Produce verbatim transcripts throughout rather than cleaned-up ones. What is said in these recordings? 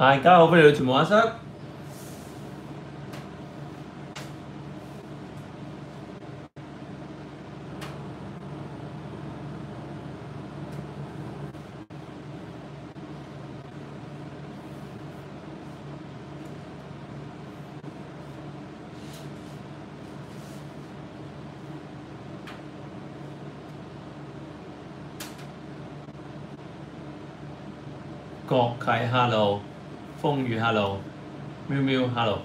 大家好，歡迎嚟到全部畫室。郭啟 hello， 風雨 hello， 喵喵 hello。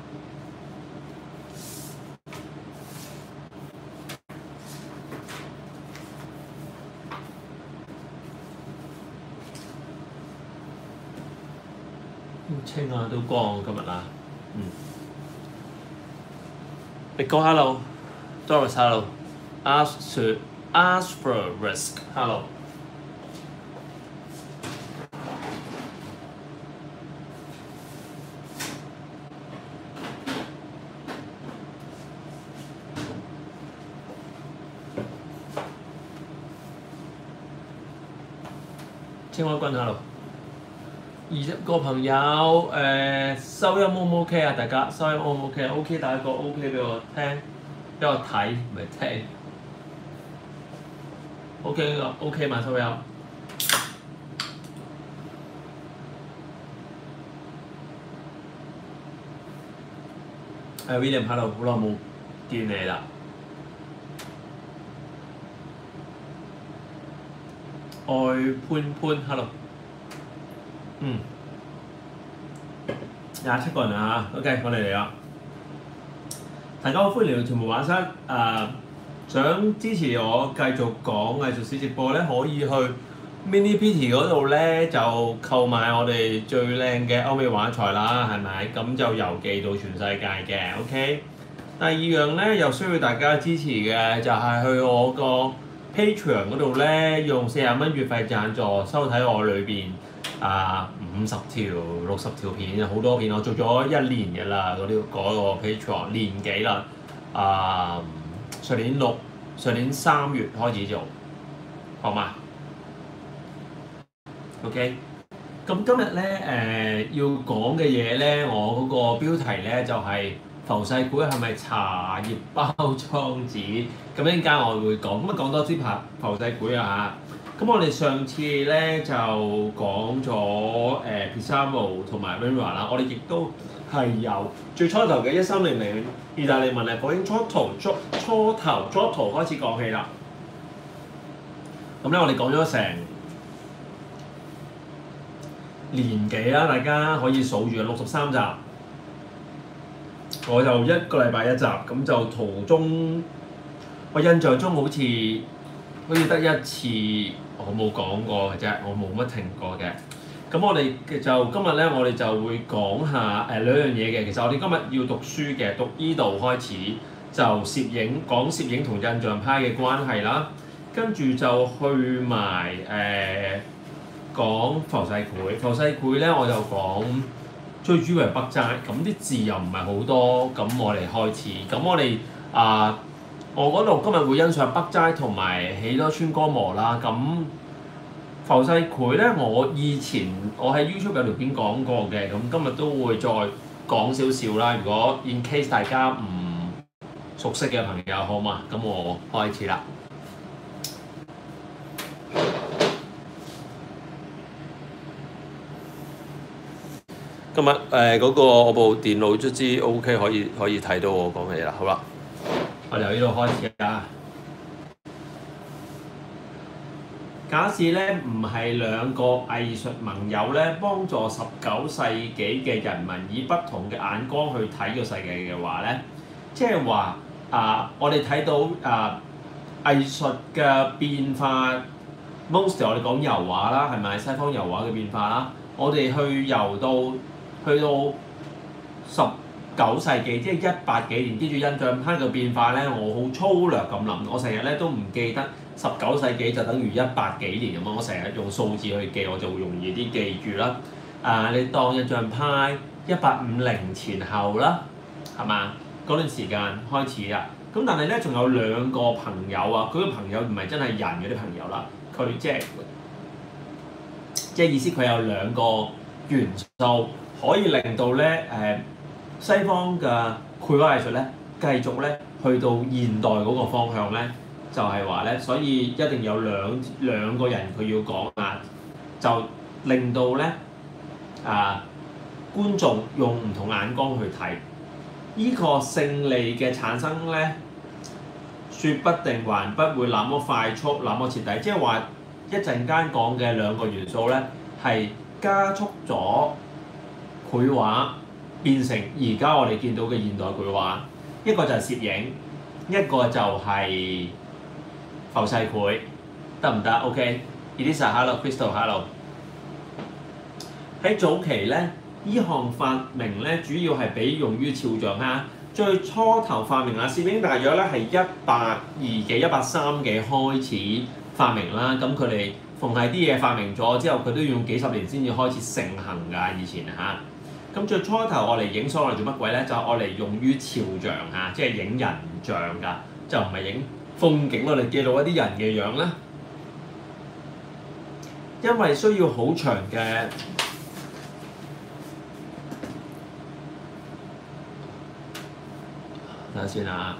清啊，都光今日啊，嗯。力哥 hello，Doris hello，Ask Asterisk hello。青蛙君 hello。二十個朋友誒、呃、收音 O 唔 OK 啊？大家收音 O 唔 OK 啊 ？OK 打一個 OK 俾我聽，俾我睇唔係聽。OK 個 OK 嘛收音。誒 William hello， 好耐冇見你啦。愛潘潘 hello。嗯，廿七個人啊 ，OK， 我哋嚟啦！大家好，歡迎嚟到全部畫室。誒、呃，想支持我繼續講藝術史直播咧，可以去 Mini Pity 嗰度咧就購買我哋最靚嘅歐美畫材啦，係咪？咁就郵寄到全世界嘅 ，OK。第二樣咧又需要大家支持嘅就係、是、去我個 Patreon 嗰度咧，用四十蚊月費贊助收睇我裏邊。啊，五十條、六十條片，好多片，我做咗一年嘅啦，嗰啲嗰個 Patreon 年幾啦。啊，上年六、上年三月開始做，好嘛 ？OK。咁今日咧誒要講嘅嘢咧，我嗰個標題咧就係、是、浮世繪係咪茶葉包裝紙？咁一陣間我會講，咁啊講多啲拍浮世繪啊嚇。咁我哋上次咧就講咗誒 Pissarro 同埋 Renoir 啦，我哋亦都係由最初頭嘅一三零零意大利文藝復興初頭初初頭初頭開始講起啦。咁咧我哋講咗成年幾啦，大家可以數住六十三集，我就一個禮拜一集，咁就途中我印象中好似好似得一次。我冇講過嘅啫，我冇乜停過嘅。咁我哋就今日咧，我哋就會講下誒、呃、兩樣嘢嘅。其實我哋今日要讀書嘅，讀依度開始就攝影，講攝影同印象派嘅關係啦。跟住就去埋誒、呃、講浮世繪。浮世繪咧，我就講最主要係北齋。咁啲字又唔係好多，咁我哋開始。咁我哋啊〜、呃我嗰度今日會欣賞北齋同埋喜多川歌磨啦。咁浮世繪咧，我以前我喺 YouTube 有條片講過嘅，咁今日都會再講少少啦。如果 in case 大家唔熟悉嘅朋友，好嘛？咁我開始啦。今日誒嗰個我部電腦卒之 OK 可以可以睇到我講嘅嘢啦，好啦。我哋由呢度開始啊！假使咧唔係兩個藝術盟友咧，幫助十九世紀嘅人民以不同嘅眼光去睇個世界嘅話咧，即係話啊，我哋睇到啊藝術嘅變化 ，most 我哋講油畫啦，係咪西方油畫嘅變化啦？我哋去游到去到十九世紀，即係一百幾年，跟住印象派嘅變化咧，我好粗略咁諗，我成日咧都唔記得十九世紀就等於一百幾年咁樣，我成日用數字去記，我就會容易啲記住啦。啊，你當印象派一八五零前後啦，係嘛？嗰段時間開始啦。咁但係咧，仲有兩個朋友啊，佢嘅朋友唔係真係人嗰啲朋友啦，佢即係即係意思佢有兩個元素，可以令到咧誒西方嘅繪畫藝術咧繼續咧去到現代嗰個方向咧，就係話咧，所以一定有兩兩個人佢要講啊，就令到咧啊觀眾用唔同眼光去睇，呢、這個勝利嘅產生咧，説不定還不會那麼快速、那麼徹底，即係話一陣間講嘅兩個元素咧，係加速咗繪畫變成而家我哋見到嘅現代繪畫，一個就係攝影，一個就係浮世繪，得唔得 ？OK，Elisa，hello，Crystal，hello。喺早期咧，呢項發明咧主要係俾用於肖像啦。最初頭發明啊，攝影大約咧係一八二幾、一八三幾開始發明啦。咁佢哋逢係啲嘢發明咗之後，佢都要用幾十年先至開始盛行㗎。以前嚇，咁最初頭我嚟影相，我嚟做乜鬼咧？就係我嚟用於肖像嚇，即係影人像㗎，就唔係影風景。我哋記錄一啲人嘅樣啦，因為需要好長嘅。睇下先啊，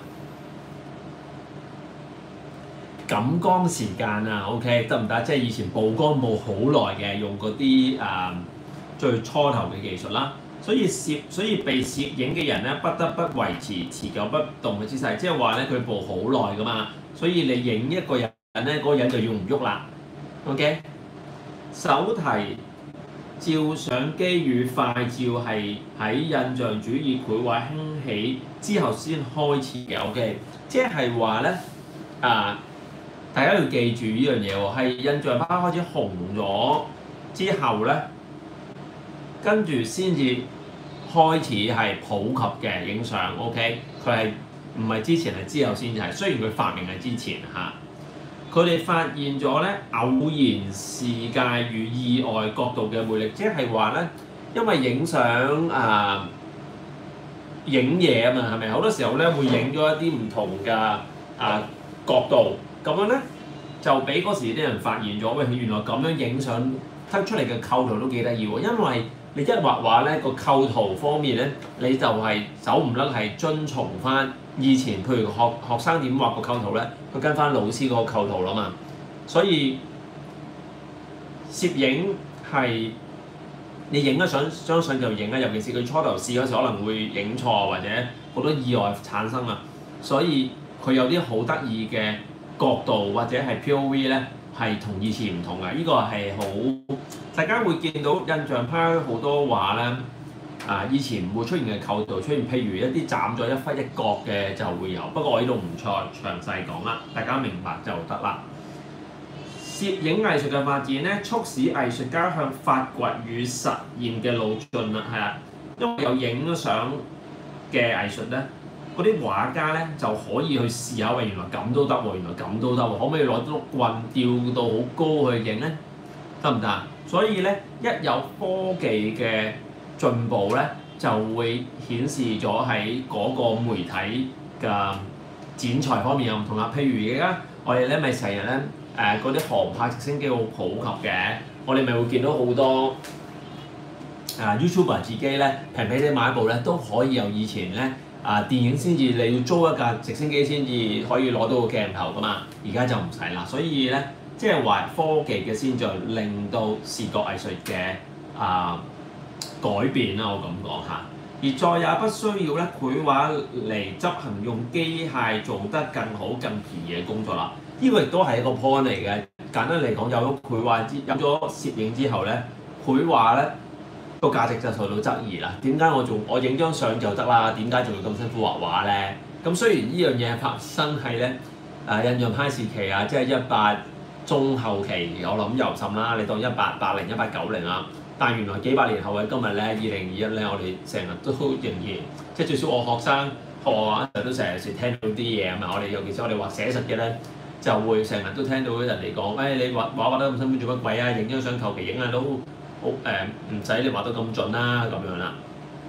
感光時間啊 ，OK 得唔得？即係以前曝光冇好耐嘅，用嗰啲誒最初頭嘅技術啦。所以攝，所以被攝影嘅人咧，不得不維持持久不動嘅姿勢，即係話咧佢曝好耐噶嘛。所以你影一個人咧，嗰、那個人就要唔喐啦。OK， 手提照相機與快照係喺印象主義繪畫興起之後先開始嘅 ，OK， 即係話咧啊，大家要記住呢樣嘢喎，係印象派開始紅咗之後咧，跟住先至開始係普及嘅影相 ，OK， 佢係唔係之前係之後先至係，雖然佢發明係之前嚇。佢哋發現咗咧偶然視界與意外角度嘅魅力，即係話咧，因為影相啊影嘢啊嘛，係咪好多時候咧會影咗一啲唔同嘅啊角度，咁樣咧就俾嗰時啲人發現咗，喂，原來咁樣影相得出嚟嘅構圖都幾得意喎，因為你一畫畫咧個構圖方面咧，你就係走唔甩係遵從翻以前，譬如學學生點畫個構圖咧，佢跟翻老師嗰個構圖啦嘛。所以攝影係你影咗相，張相就影啦。尤其是佢初頭試嗰時可能會影錯，或者好多意外產生啊。所以佢有啲好得意嘅角度或者係 P O V 咧，係同以前唔同嘅。呢、這個係好大家會見到印象派好多畫咧。啊！以前唔會出現嘅構圖出現，譬如一啲斬咗一忽一角嘅就會有，不過我呢度唔再詳細講啦，大家明白就得啦。攝影藝術嘅發展咧，促使藝術家向發掘與實現嘅路進啦，係啦，因為有影相嘅藝術咧，嗰啲畫家咧就可以去試下，喂，原來咁都得喎，原來咁都得喎，可唔可以攞啲碌棍吊到好高去影咧？得唔得？所以咧，一有科技嘅進步咧，就會顯示咗喺嗰個媒體嘅剪裁方面有唔同啦。譬如而家我哋咧咪成日咧誒嗰啲航拍直升機好普及嘅，我哋咪會見到好多啊 YouTuber 自己咧平平地買一部咧都可以由以前咧啊電影先至你要租一架直升機先至可以攞到個鏡頭噶嘛，而家就唔使啦。所以咧即係話科技嘅先進令到視覺藝術嘅啊改變啦，我咁講嚇，而再也不需要咧繪畫嚟執行用機械做得更好、更便宜嘅工作啦。呢、這個亦都係一個 point 嚟嘅。簡單嚟講，有咗繪畫之有咗攝影之後咧，繪畫咧個價值就受到質疑啦。點解我仲我影張相就得啦？點解仲要咁辛苦畫畫咧？咁雖然呢樣嘢發生係咧誒印象派時期啊，即係一八中後期，我諗尤甚啦，你當一八八零、一八九零啦。但原來幾百年後嘅今日咧，二零二一咧，我哋成日都仍然，即係最少我學生學畫嗰陣都成日時聽到啲嘢啊嘛。我哋尤其是我哋畫寫實嘅咧，就會成日都聽到人哋講，誒、哎、你畫畫畫得咁辛苦做乜鬼啊？影張相求其影下都好誒，唔使你畫到咁盡啦咁樣啦。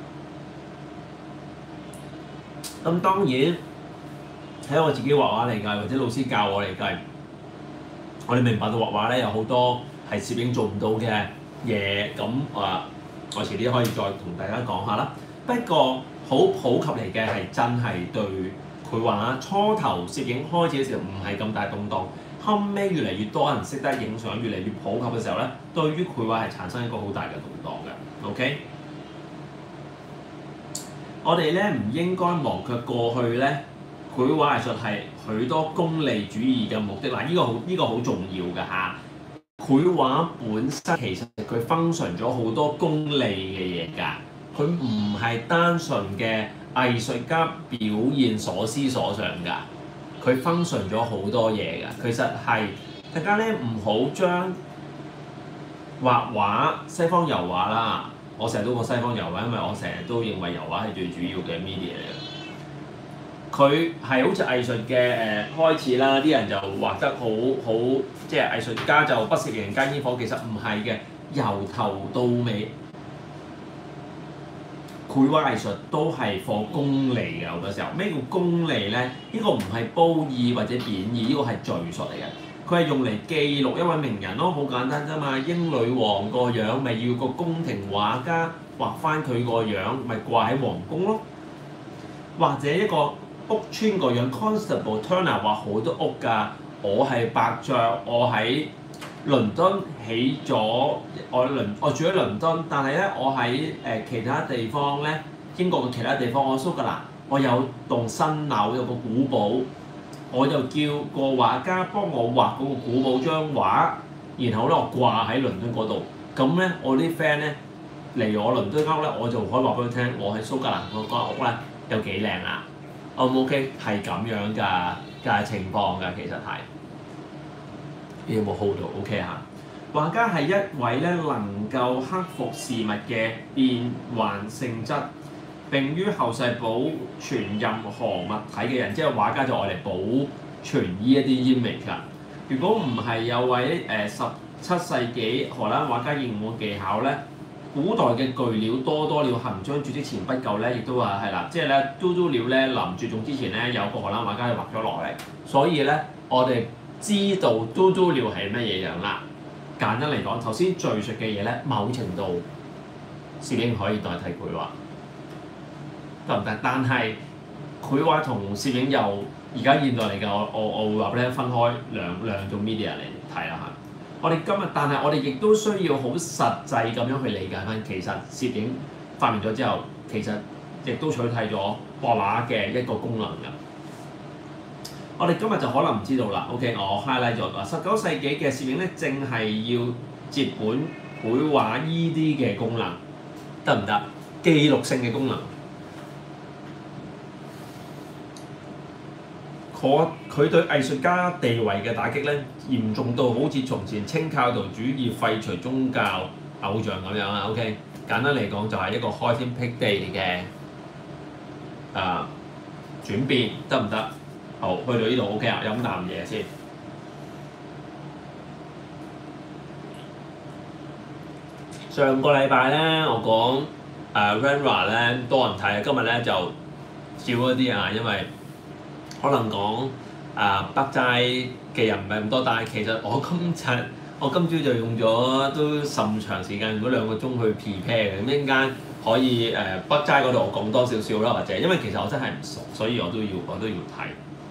咁當然喺我自己畫畫嚟計，或者老師教我嚟計，我哋明白到畫畫咧有好多係攝影做唔到嘅嘢，咁啊我遲啲可以再同大家講下啦。不過好普及嚟嘅係真係對繪畫初頭攝影開始嘅時候唔係咁大動盪，後尾越嚟越多人識得影相，越嚟越普及嘅時候咧，對於繪畫係產生一個好大嘅動盪嘅。OK， 我哋咧唔應該忘卻過去咧，繪畫藝術係許多功利主義嘅目的嗱，呢個好呢個好重要㗎嚇。繪畫本身其實佢 function 咗好多功利嘅嘢㗎，佢唔係單純嘅藝術家表現所思所想㗎，佢 function 咗好多嘢㗎。其實係大家咧唔好將畫畫西方油畫啦，我成日都講西方油畫，因為我成日都認為油畫係最主要嘅 media 嚟嘅。佢係好似藝術嘅誒開始啦，啲人就畫得好好，即係藝術家就不食人間煙火，其實唔係嘅，由頭到尾，繪畫藝術都係放功利嘅好多時候。咩叫功利咧？呢個唔係褒義或者貶義，呢個係敘述嚟嘅。佢係用嚟記錄一位名人咯，好簡單啫嘛。英女王個樣咪要個宮廷畫家畫翻佢個樣，咪掛喺皇宮咯，或者一個屋村個樣 Constable Turner 畫好多屋㗎，我係伯爵，我喺倫敦起咗，我倫我住喺倫敦，但係咧我喺誒、呃、其他地方咧，英國嘅其他地方，我蘇格蘭，我有棟新樓，有個古堡，我就叫個畫家幫我畫嗰個古堡張畫，然後咧我掛喺倫敦嗰度，咁咧我啲 friend 咧嚟我倫敦間屋咧，我就可以話俾佢聽，我喺蘇格蘭嗰間屋咧有幾靚啊！O 唔 OK？係咁樣㗎嘅情況㗎，其實係。你有冇 hold 到 ？OK 嚇。畫家係一位咧能夠克服事物嘅變幻性質，並於後世保存任何物體嘅人，即係畫家就愛嚟保存呢一啲 image 㗎。如果唔係有位誒十七世紀荷蘭畫家應用技巧咧，古代嘅巨鳥多多鳥行將絕跡前不久咧，亦都話係啦，即係咧嘟嘟鳥咧臨絕種之前咧，有個荷蘭畫家就畫咗落嚟，所以咧我哋知道嘟嘟鳥係乜嘢樣啦。簡單嚟講，頭先敘述嘅嘢咧，某程度攝影可以代替繪畫，得唔得？但係繪畫同攝影又而家現代嚟嘅，我我我會話俾你聽，分開兩兩種 media 嚟睇啦嚇。我哋今日，但係我哋亦都需要好實際咁樣去理解翻，其實攝影發明咗之後，其實亦都取替咗畫畫嘅一個功能㗎。我哋今日就可能唔知道啦。OK， 我 highlight 咗啦。十九世紀嘅攝影咧，正係要接本繪畫依啲嘅功能，得唔得？記錄性嘅功能。佢佢對藝術家地位嘅打擊咧，嚴重到好似從前清教徒主義廢除宗教偶像咁樣啊。OK， 簡單嚟講就係一個開天闢地嘅啊轉變，得唔得？好，去到呢度 OK 啊，飲啖嘢先。上個禮拜咧，我講誒 Rembrandt 咧多人睇，今日咧就少一啲啊，因為可能講誒北齋嘅人唔係咁多，但係其實我今日我今朝就用咗都甚長時間，用咗兩個鐘去 prepare 嘅，咁一陣間可以誒、呃、北齋嗰度我講多少少啦，或者因為其實我真係唔熟，所以我都要我都要睇。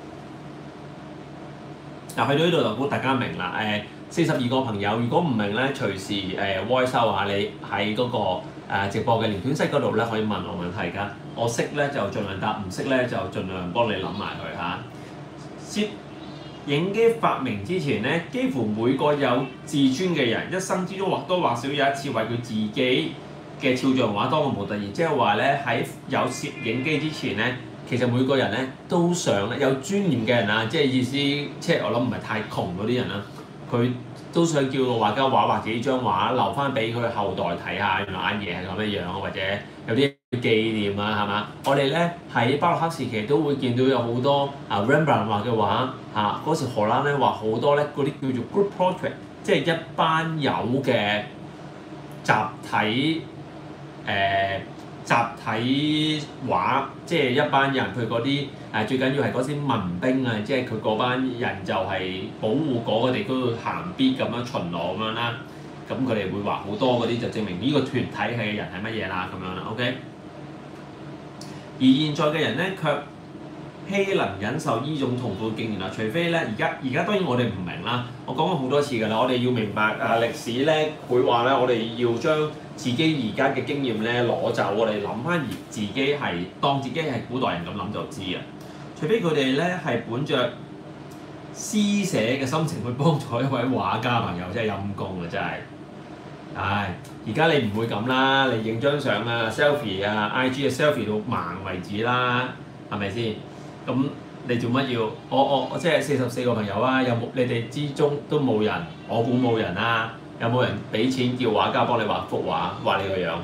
嗱，去到呢度就估大家明啦。誒，四十二個朋友，如果唔明咧，隨時誒 voice out 下你喺嗰個誒直播嘅聊天室嗰度咧，可以問我問題㗎。我識咧就盡量答，唔識咧就盡量幫你諗埋佢嚇。攝影機發明之前咧，幾乎每個有自尊嘅人，一生之中或多或少有一次為佢自己嘅肖像畫當個模特兒，即係話咧喺有攝影機之前咧。其實每個人咧都想咧有尊嚴嘅人啊，即係意思，即係我諗唔係太窮嗰啲人啦，佢都想叫個畫家畫畫自己張畫留翻俾佢後代睇下，原來眼嘢係咁樣樣，或者有啲紀念啊，係嘛？我哋咧喺巴洛克時期都會見到有好多啊 Rembrandt 畫嘅畫嚇，嗰時荷蘭咧畫好多咧嗰啲叫做 group portrait，即係一班友嘅集體誒。呃集體畫，即係一班人，佢嗰啲誒最緊要係嗰啲民兵啊，即係佢嗰班人就係保護嗰個地區行必咁樣巡邏咁樣啦。 咁佢哋會畫好多嗰啲就證明呢個團體係嘅人係乜嘢啦咁樣啦 ，OK。而現在嘅人咧卻希能忍受呢種痛苦嘅經驗啦，除非咧而家而家當然我哋唔明啦，我講過好多次㗎啦，我哋要明白啊歷史咧會話咧，我哋要將自己而家嘅經驗咧攞走，我哋諗翻而自己係當自己係古代人咁諗就知啊。除非佢哋咧係本着施捨嘅心情去幫助一位畫家朋友，真係陰公啊！真係，唉，而家你唔會咁啦，你影張相啊 selfie 啊 I G 嘅 selfie 到盲為止啦，係咪先？咁你做乜要？我我我即係四十四個朋友啊，有冇你哋之中都冇人？我估冇人啊，有冇人俾錢叫畫家幫你畫幅畫，畫你個樣？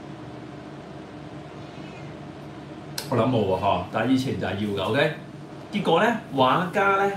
我諗冇喎嗬，但係以前就係要嘅 ，OK。結果咧，畫家咧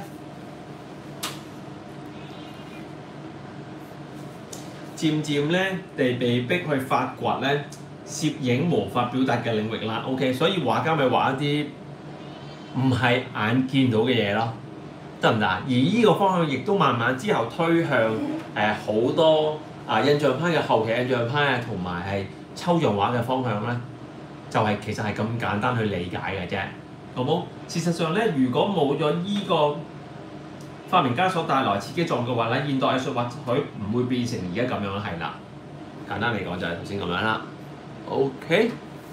漸漸咧地被逼去發掘咧攝影無法表達嘅領域啦 ，OK。所以畫家咪畫一啲唔係眼見到嘅嘢咯，得唔得？而呢個方向亦都慢慢之後推向誒好、呃、多啊印象派嘅後期印象派啊，同埋係抽象畫嘅方向咧。就係、是、其實係咁簡單去理解嘅啫，好冇？事實上咧，如果冇咗依個發明家所帶來刺激作用嘅話咧，現代藝術或許唔會變成而家咁樣係啦。簡單嚟講就係頭先咁樣啦。OK，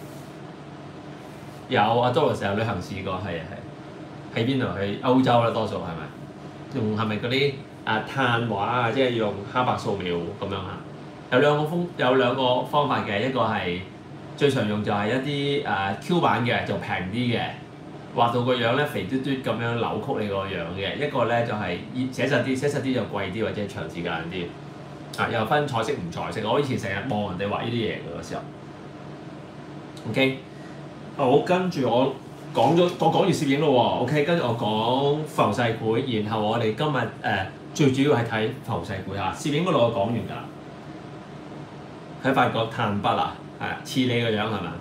有阿 Doris 成日旅行試過，係啊係。喺邊度？去歐洲啦，多數係咪？用係咪嗰啲啊碳畫啊，即係用黑白素描咁樣啊？有兩個風有兩個方法嘅，一個係。最常用就係一啲誒、uh, Q 版嘅就平啲嘅，畫到個樣咧肥嘟嘟咁樣扭曲你個樣嘅。一個咧就係、是、寫實啲，寫實啲就貴啲或者長時間啲。啊，又分彩色唔彩色。我以前成日望人哋畫呢啲嘢嘅嗰時候。OK， 好，跟住我講咗，我講完攝影咯喎。OK， 跟住我講浮世繪，然後我哋今日誒、呃、最主要係睇浮世繪嚇。攝影嗰度我講完㗎啦。喺法國炭筆啊！係似你個樣係咪？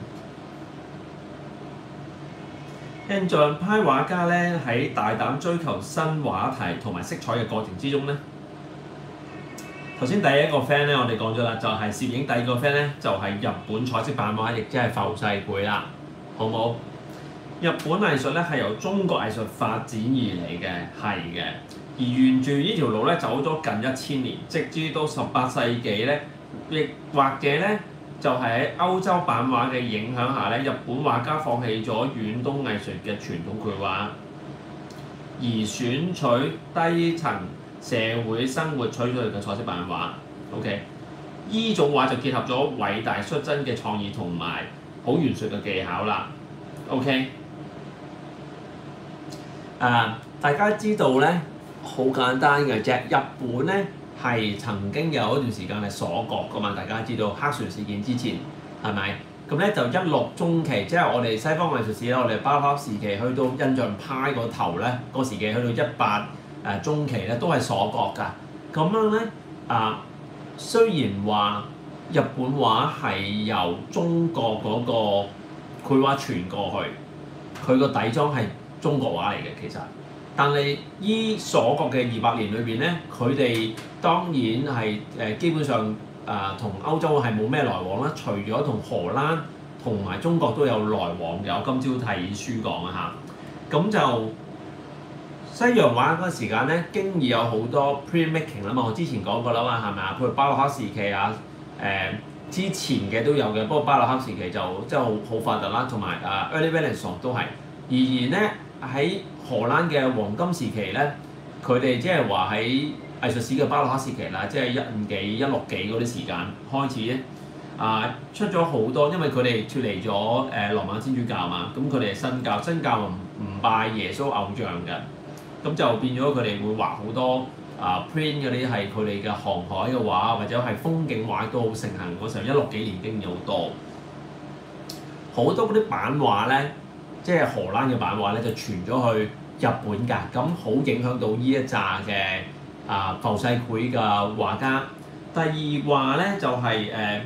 印象派畫家咧喺大膽追求新畫題同埋色彩嘅過程之中咧，頭先第一個 friend 咧我哋講咗啦，就係、是、攝影；第二個 friend 咧就係、是、日本彩色版畫，亦即係浮世繪啦，好冇？日本藝術咧係由中國藝術發展而嚟嘅，係嘅。而沿住呢條路咧走咗近一千年，直至到十八世紀咧，亦或者咧。就係喺歐洲版畫嘅影響下咧，日本畫家放棄咗遠東藝術嘅傳統繪畫，而選取低層社會生活取材嘅彩色版畫。OK， 依種畫就結合咗偉大率真嘅創意同埋好圓熟嘅技巧啦。OK， 啊、uh, 大家知道咧，好簡單嘅啫，日本咧。係曾經有一段時間係鎖國㗎嘛，大家知道黑船事件之前係咪？咁咧就一六中期，即係我哋西方藝術史咧，我哋包括時期去到印象派個頭咧，個時期去到一八誒中期咧都係鎖國㗎。咁樣咧啊，雖然話日本畫係由中國嗰個繪畫傳過去，佢個底裝係中國畫嚟嘅其實。但係依鎖國嘅二百年裏邊咧，佢哋當然係誒、呃、基本上誒同、呃、歐洲係冇咩來往啦，除咗同荷蘭同埋中國都有來往嘅。我今朝睇書講啊嚇，咁就西洋畫嗰個時間咧，經已有好多 printmaking 啦嘛，我之前講過啦嘛，係咪啊？譬如巴洛克時期啊，誒、呃、之前嘅都有嘅，不過巴洛克時期就即係好好發達啦，同埋誒 early Renaissance 都係。而然咧喺荷蘭嘅黃金時期咧，佢哋即係話喺藝術史嘅巴洛克時期啦，即係一五幾、一六幾嗰啲時間開始咧，啊出咗好多，因為佢哋脫離咗誒羅馬天主教嘛，咁佢哋係新教，新教唔唔拜耶穌偶像嘅，咁就變咗佢哋會畫好多啊 print 嗰啲係佢哋嘅航海嘅畫，或者係風景畫都好盛行嗰時候，一六幾年經已好多，好多嗰啲版畫咧。即係荷蘭嘅版畫咧，就傳咗去日本㗎，咁好影響到呢一紮嘅啊浮世繪嘅畫家。第二話咧就係誒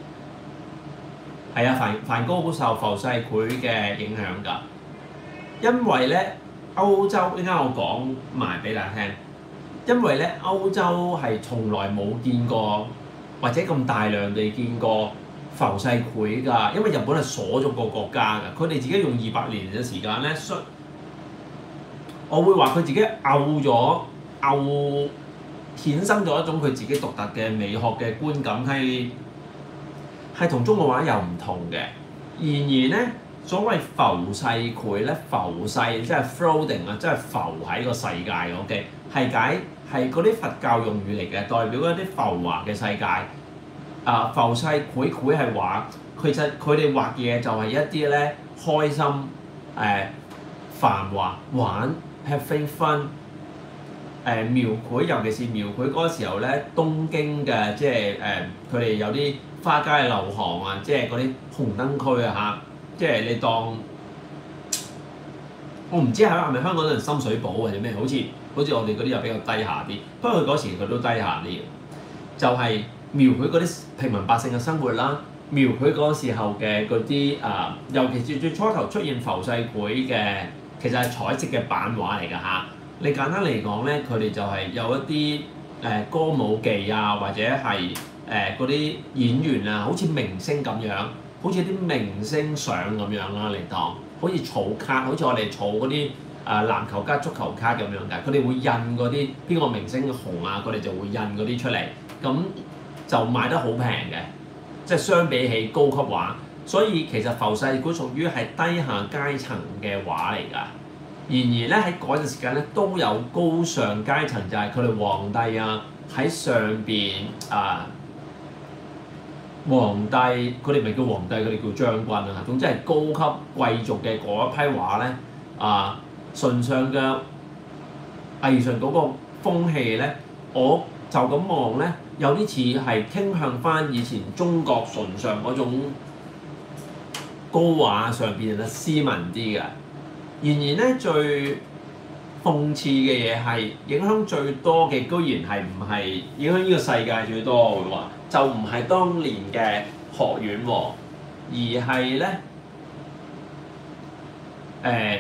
係啊，梵梵高好受浮世繪嘅影響㗎，因為咧歐洲依家我講埋俾大家聽， 因為咧歐洲係從來冇見過或者咁大量地見過浮世繪㗎，因為日本係鎖咗個國家㗎，佢哋自己用二百年嘅時間咧，我會話佢自己拗咗拗衍生咗一種佢自己獨特嘅美學嘅觀感，係係同中國畫又唔同嘅。然而咧，所謂浮世繪咧，浮世即係 floating 啊，即係浮喺個世界嘅 ，OK， 係解係嗰啲佛教用語嚟嘅，代表一啲浮華嘅世界。啊，浮世繪繪係畫，其實佢哋畫嘢就係一啲咧開心、誒、呃、繁華、玩 having fun。誒描繪，尤其是描繪嗰個時候咧，東京嘅即係誒佢哋有啲花街柳巷啊，即係嗰啲紅燈區啊嚇，即係你當我唔知係係咪香港人深水埗或者咩，好似好似我哋嗰啲又比較低下啲，不過佢嗰時佢都低下啲嘅，就係、是、描繪嗰啲平民百姓嘅生活啦，描繪嗰時候嘅嗰啲啊，尤其是最初頭出現浮世繪嘅，其實係彩色嘅版畫嚟㗎嚇。你簡單嚟講咧，佢哋就係有一啲誒、呃、歌舞伎啊，或者係誒嗰啲演員啊，好似明星咁樣，好似啲明星相咁樣啦嚟當，好似儲卡，好似我哋儲嗰啲誒籃球卡、足球卡咁樣嘅，佢哋會印嗰啲邊個明星紅啊，佢哋就會印嗰啲出嚟，咁就賣得好平嘅，即係相比起高級畫，所以其實浮世繪屬於係低下階層嘅畫嚟㗎。然而咧喺嗰陣時間咧都有高尚階層，就係佢哋皇帝啊喺上邊啊，皇帝佢哋唔係叫皇帝，佢哋叫將軍啊。總之係高級貴族嘅嗰一批畫咧啊，崇尚嘅藝術嗰個風氣咧，我就咁望咧，有啲似係傾向翻以前中國崇尚嗰種高畫上邊嘅斯文啲嘅。然而咧，最諷刺嘅嘢係影響最多嘅，居然係唔係影響呢個世界最多？我會話就唔係當年嘅學院喎，而係咧誒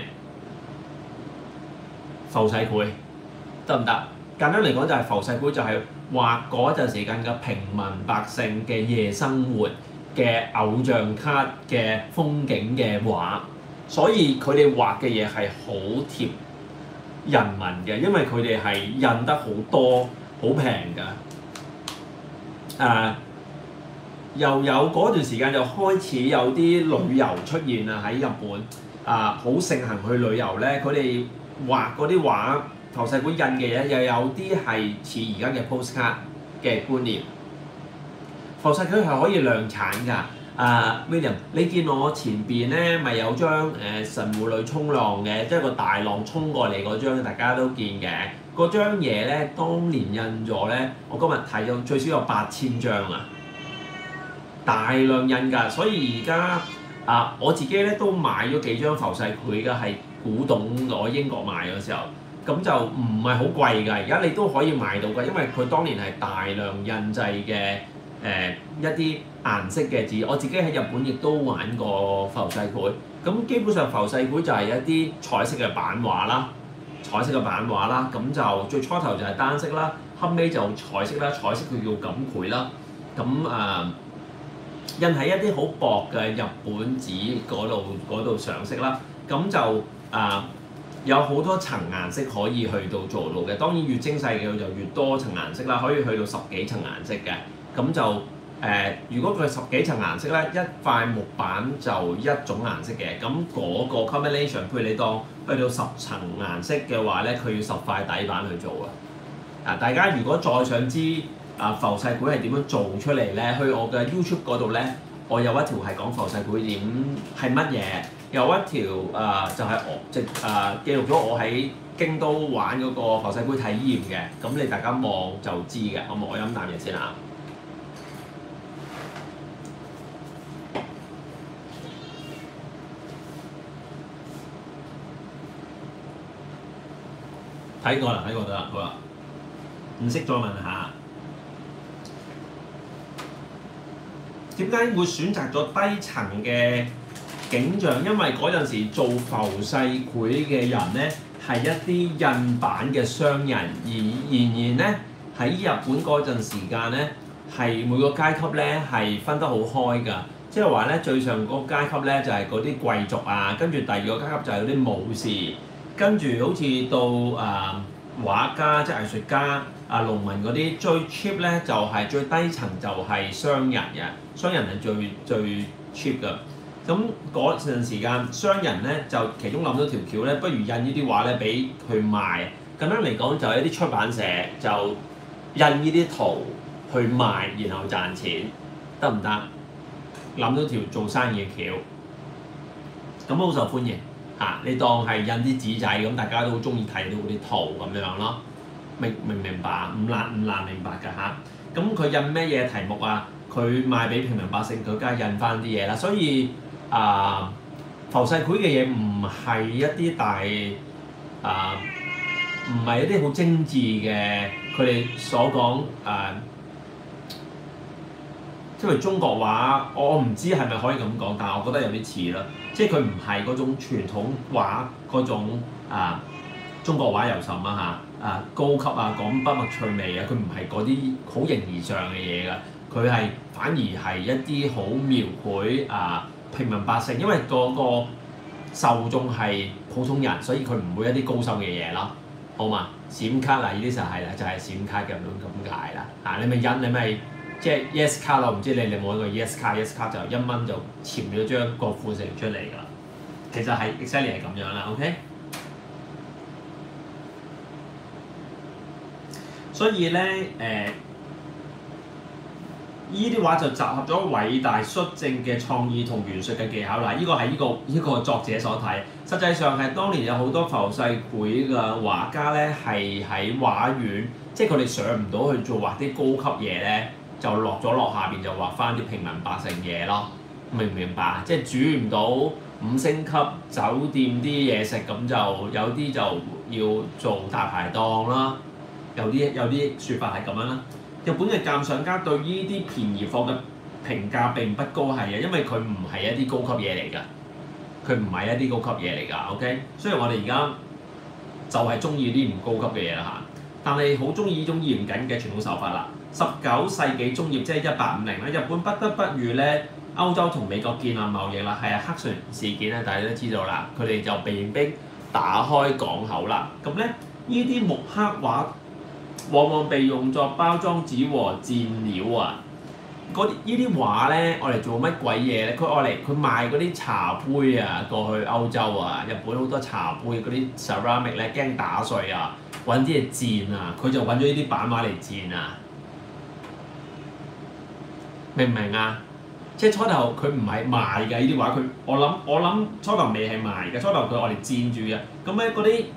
浮世繪得唔得？簡單嚟講就係浮世繪就係畫嗰陣時間嘅平民百姓嘅夜生活嘅偶像卡嘅風景嘅畫。所以佢哋畫嘅嘢係好貼人民嘅，因為佢哋係印得好多，好平㗎。誒、呃，又有嗰段時間就開始有啲旅遊出現啊，喺日本啊，好、呃、盛行去旅遊咧。佢哋畫嗰啲畫，浮世繪印嘅嘢，又有啲係似而家嘅 postcard 嘅觀念。浮世繪係可以量產㗎。啊、uh, William，你見我前邊咧咪有張誒、呃、神戶女衝浪嘅，即係個大浪衝過嚟嗰張，大家都見嘅。嗰張嘢咧，當年印咗咧，我今日睇到最少有八千張啊，大量印㗎。所以而家啊，我自己咧都買咗幾張浮世繪㗎，係古董我英國買嘅時候，咁就唔係好貴㗎。而家你都可以買到㗎，因為佢當年係大量印製嘅。誒、呃、一啲顏色嘅字，我自己喺日本亦都玩過浮世繪。咁基本上浮世繪就係一啲彩色嘅版畫啦，彩色嘅版畫啦。咁就最初頭就係單色啦，後尾就彩色啦，彩色佢叫錦繪啦。咁誒、呃、印喺一啲好薄嘅日本紙嗰度嗰度上色啦。咁就誒、呃、有好多層顏色可以去到做到嘅。當然越精細嘅就越多層顏色啦，可以去到十幾層顏色嘅。咁就誒、呃，如果佢十幾層顏色咧，一塊木板就一種顏色嘅。咁嗰個 combination，譬如你當去到十層顏色嘅話咧，佢要十塊底板去做啊！啊，大家如果再想知啊浮世繪係點樣做出嚟咧，去我嘅 YouTube 嗰度咧，我有一條係講浮世繪點係乜嘢，有一條啊、呃、就係、是、我即啊記錄咗我喺京都玩嗰個浮世繪體驗嘅。咁你大家望就知嘅。我我飲啖嘢先啊！睇過啦，睇過得啦，好啦，唔識再問下，點解會選擇咗低層嘅景象？因為嗰陣時做浮世繪嘅人咧， 係一啲印版嘅商人，而然而咧喺日本嗰陣時間咧，係每個階級咧係分得好開㗎，即係話咧最上嗰個階級咧就係嗰啲貴族啊，跟住第二個階級就係嗰啲武士，跟住好似到誒、呃、畫家即係藝術家啊、農民嗰啲最 cheap 咧就係、是、最低層就係商人嘅，商人係最最 cheap 㗎。咁嗰陣時間，商人咧就其中諗到條橋咧，不如印呢啲畫咧俾佢賣。簡單嚟講，就係一啲出版社就印呢啲圖去賣，然後賺錢，得唔得？諗到條做生意嘅橋，咁好受歡迎嚇、啊。你當係印啲紙仔咁，大家都好中意睇到嗰啲圖咁樣咯。明明唔明白？唔難唔難明白㗎嚇。咁、啊、佢印咩嘢題目啊？佢賣俾平民百姓，佢梗係印翻啲嘢啦。所以啊，浮世繪嘅嘢唔係一啲大啊，唔係一啲好精緻嘅，佢哋所講啊，因為中國畫，我唔知係咪可以咁講，但係我覺得有啲似啦，即係佢唔係嗰種傳統畫嗰種啊，中國畫有什啊嚇啊高級啊講筆墨趣味啊，佢唔係嗰啲好形而上嘅嘢㗎，佢係反而係一啲好描繪啊。平民百姓，因為個個受眾係普通人，所以佢唔會一啲高深嘅嘢咯，好嘛？閃卡嗱，呢啲就係啦，就係、是、閃卡咁樣咁解啦。嚇，你咪印，你咪即係 Yes 卡咯，唔知你你有冇一個 Yes 卡 ？Yes 卡就一蚊就潛咗張郭富城出嚟㗎啦。其實係 exactly 係咁樣啦 ，OK？ 所以咧誒。呃依啲畫就集合咗偉大率正嘅創意同描述嘅技巧啦。呢個係呢個呢個作者所睇。實際上係當年有好多浮世繪嘅畫家咧，係喺畫院，即係佢哋上唔到去做畫啲高級嘢咧，就落咗落下邊就畫翻啲平民百姓嘢咯。明唔明白？即係煮唔到五星級酒店啲嘢食，咁就有啲就要做大排檔啦。有啲有啲説法係咁樣啦。日本嘅鑑賞家對呢啲便宜貨嘅評價並不高係嘅，因為佢唔係一啲高級嘢嚟㗎，佢唔係一啲高級嘢嚟㗎。OK，雖然我哋而家就係中意啲唔高級嘅嘢啦嚇，但係好中意呢種嚴謹嘅傳統手法啦。十九世紀中葉即係一八五零咧，日本不得不與咧歐洲同美國建立貿易啦，係啊，黑船事件咧，大家都知道啦，佢哋就被逼打開港口啦。咁咧呢啲木刻畫往往被用作包裝紙和墊料啊！嗰啲呢啲畫咧，我嚟做乜鬼嘢咧？佢愛嚟佢賣嗰啲茶杯啊，過去歐洲啊，日本好多茶杯嗰啲 ceramic 咧，驚打碎啊，揾啲嘢墊啊，佢就揾咗呢啲版畫嚟墊啊！明唔明啊？即係初頭佢唔係賣㗎呢啲畫，佢我諗我諗初頭未係賣嘅，初頭佢愛嚟墊住嘅。咁咧嗰啲。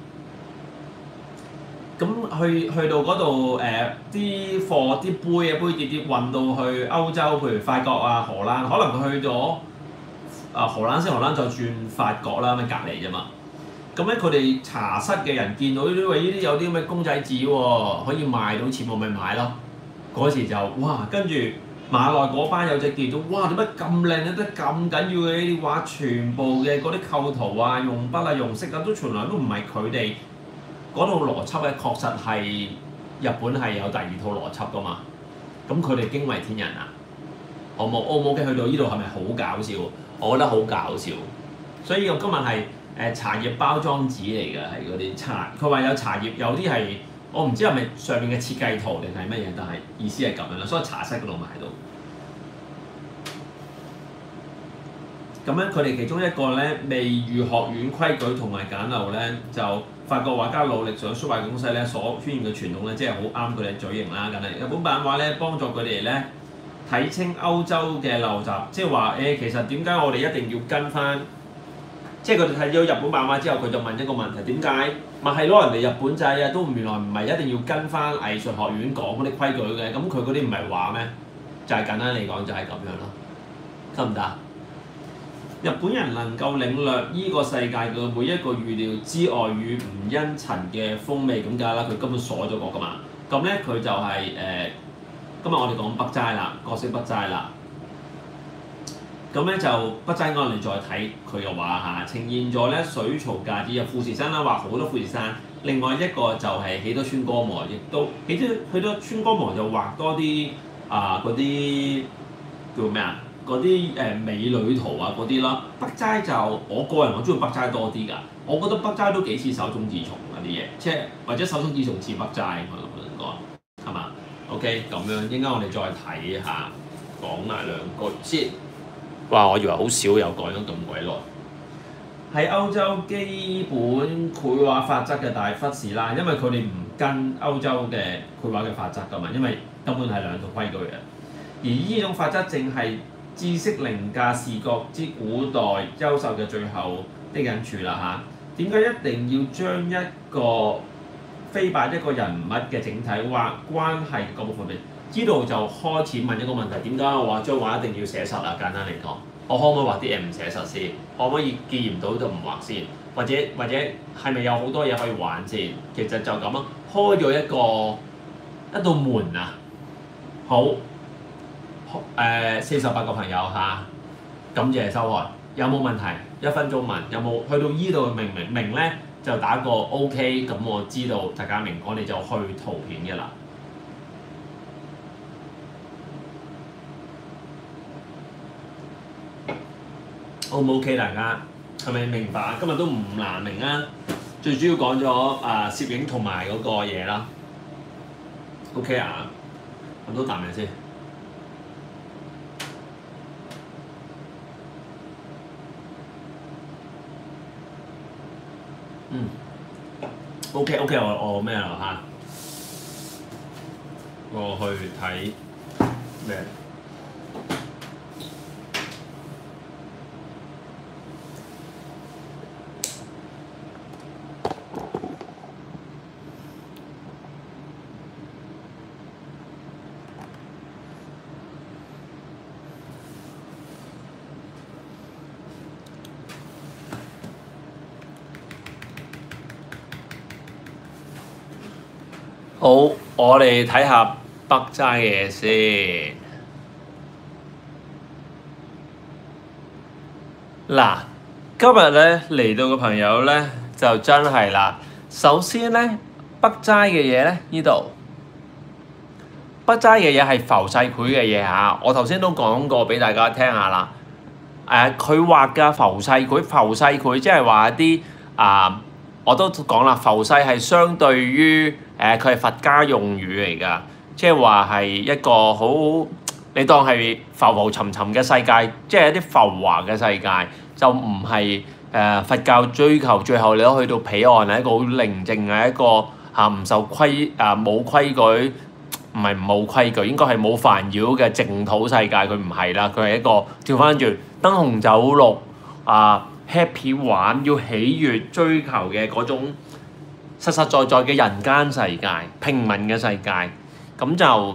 咁去去到嗰度誒啲貨啲杯啊杯碟碟運到去歐洲，譬如法國啊荷蘭，可能佢去咗啊荷蘭先荷蘭再轉法國啦，咁隔離啫嘛。咁咧佢哋茶室嘅人見到呢啲喂呢啲有啲咁嘅公仔紙喎，可以賣到錢，我咪買咯。嗰時就哇，跟住馬內嗰班有隻見到哇點解咁靚啊，得咁緊要嘅呢啲畫，全部嘅嗰啲構圖啊、用筆啊、用色啊，都從來都唔係佢哋。嗰套邏輯咧，確實係日本係有第二套邏輯噶嘛，咁佢哋驚為天人啊！我冇我冇嘅去到呢度係咪好搞笑？我覺得好搞笑，所以我今日係誒茶葉包裝紙嚟嘅，係嗰啲茶。佢話有茶葉，有啲係我唔知係咪上面嘅設計圖定係乜嘢，但係意思係咁樣啦。所以茶室嗰度買到。咁咧，佢哋其中一個咧未遇學院規矩同埋簡陋咧，就法國畫家努力想抒畫嘅東西咧，所渲染嘅傳統咧，即係好啱佢哋嘴型啦。梗係日本版畫咧，幫助佢哋咧睇清歐洲嘅陋習，即係話誒，其實點解我哋一定要跟翻？即係佢哋睇咗日本版畫之後，佢就問一個問題：點解？咪係咯，人哋日本仔啊，都原來唔係一定要跟翻藝術學院講嗰啲規矩嘅，咁佢嗰啲唔係畫咩？就係、是、簡單嚟講，就係咁樣咯，得唔得？日本人能夠領略依個世界嘅每一個預料之外與唔因塵嘅風味，咁梗係啦，佢根本鎖咗我噶嘛。咁咧佢就係、是、誒、呃，今日我哋講北齋啦，角色北齋啦。 咁咧就北齋我哋再睇佢嘅畫嚇，呈現咗咧水槽架子有富士山啦，畫好多富士山。另外一個就係喜多川歌磨，亦都喜多喜多川歌磨就畫多啲啊嗰啲叫咩啊？嗰啲誒美女圖啊嗰啲啦。北齋就我個人我中意北齋多啲㗎，我覺得北齋都幾似手冢治蟲嗰啲嘢，即係或者手冢治蟲似北齋我咁樣講係嘛 ？OK 咁樣應該我哋再睇下講埋兩句先。哇！我以為好少有講咗咁鬼耐。係歐洲基本繪畫法則嘅大忽視啦，因為佢哋唔跟歐洲嘅繪畫嘅法則㗎嘛，因為根本係兩套規矩嘅。而呢種法則正係知識凌駕視覺之古代優秀嘅最後的隱處啦嚇。點解一定要將一個非白一個人物嘅整體畫關係嗰部分嚟？呢度就開始問一個問題：點解我話張畫一定要寫實啊？簡單嚟講，我可唔可以畫啲嘢唔寫實先？可唔可以記唔到就唔畫先？或者或者係咪有好多嘢可以玩先？其實就咁啊，開咗一個一道門啊！好，誒四十八個朋友嚇，感謝收看，有冇問題？一分鐘問，有冇去到依度明唔明？明咧就打個 OK， 咁我知道大家明，我哋就去圖片嘅啦。O 唔 OK 大家係咪明白？今日都唔難明啊！最主要講咗啊攝影同埋嗰個嘢啦。OK 啊，咁都答明先。嗯。OK OK 我我咩啦嚇？我去睇咩？好，我哋睇下北齋嘅嘢先。嗱，今日咧嚟到嘅朋友咧就真係啦。首先咧，北齋嘅嘢咧呢度，北齋嘅嘢係浮世繪嘅嘢嚇。我頭先都講過俾大家聽下啦。誒、呃，佢畫嘅浮世繪，浮世繪即係話一啲啊。呃我都講啦，浮世係相對於誒佢係佛家用語嚟㗎，即係話係一個好你當係浮浮沉沉嘅世界，即係一啲浮華嘅世界，就唔係誒佛教追求最後你都去到彼岸係一個好寧靜嘅一個嚇唔受規誒冇規矩，唔係冇規矩，應該係冇煩擾嘅淨土世界，佢唔係啦，佢係一個調翻轉燈紅酒綠啊！happy 玩要喜悅追求嘅嗰種實實在在嘅人間世界，平民嘅世界，咁就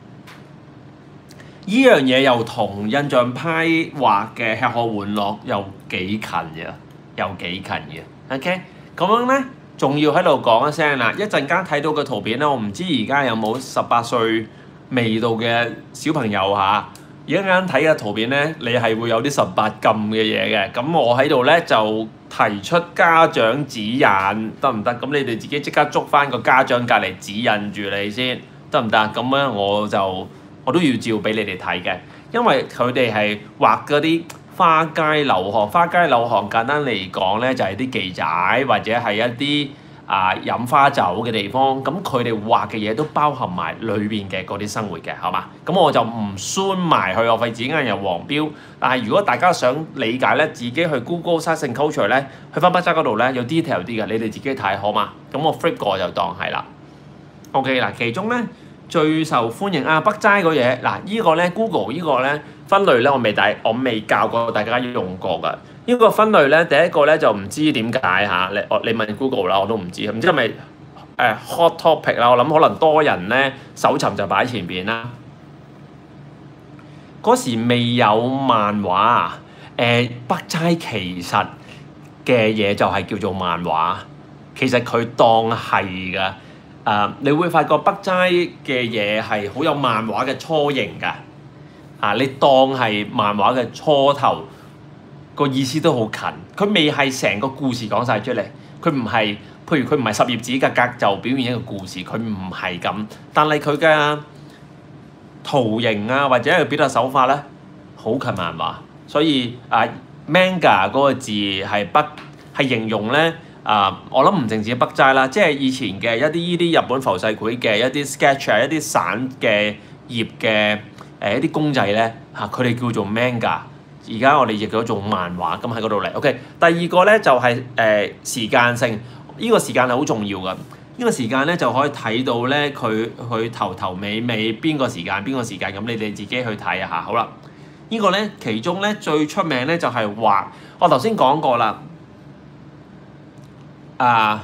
依樣嘢又同印象派畫嘅吃喝玩樂又幾近嘅，又幾近嘅。OK， 咁樣咧，仲要喺度講一聲啦。一陣間睇到嘅圖片咧，我唔知而家有冇十八歲未到嘅小朋友嚇。而家啱睇嘅圖片咧，你係會有啲十八禁嘅嘢嘅，咁我喺度咧就提出家長指引得唔得？咁你哋自己即刻捉翻個家長隔離指引住你先，得唔得？咁咧我就我都要照俾你哋睇嘅，因為佢哋係畫嗰啲花街柳巷，花街柳巷簡單嚟講咧就係啲妓仔或者係一啲啊飲花酒嘅地方，咁佢哋畫嘅嘢都包含埋裏邊嘅嗰啲生活嘅，好嘛？咁我就唔酸埋去，我費事間又黃標。但係如果大家想理解咧，自己去 Google Sites and Culture 咧，去翻北齋嗰度咧有 detail 啲嘅，你哋自己睇好嘛？咁我 flip 過就當係啦。OK 嗱，其中咧最受歡迎啊北齋嗰嘢嗱，依個咧 Google 依個咧分類咧，我未大我未教過大家用過㗎。呢個分類咧，第一個咧就唔知點解嚇，你我你問 Google 啦，我都唔知，唔知係咪誒 hot topic 啦？我諗可能多人咧搜尋就擺喺前邊啦。嗰時未有漫畫，誒、呃、北齋其實嘅嘢就係叫做漫畫，其實佢當係㗎，誒、呃、你會發覺北齋嘅嘢係好有漫畫嘅雛形㗎。 啊，你當係漫畫嘅初頭個意思都好近，佢未係成個故事講晒出嚟，佢唔係，譬如佢唔係十頁紙格格就表現一個故事，佢唔係咁，但係佢嘅圖形啊或者係表達手法咧好近漫畫，所以啊 manga 嗰個字係北係形容咧。啊！我諗唔淨止北齋啦，即係以前嘅一啲依啲日本浮世繪嘅一啲 sketch 啊，一啲散嘅頁嘅誒一啲公仔咧嚇，佢哋叫做 manga。而家我哋譯咗做漫畫，咁喺嗰度嚟。OK， 第二個咧就係、是、誒、呃、時間性，呢、這個時間係好重要㗎。呢、這個時間咧就可以睇到咧佢佢頭頭尾尾邊個時間邊個時間，咁你哋自己去睇下。好啦，這個、呢個咧其中咧最出名咧就係、是、畫，我頭先講過啦。啊！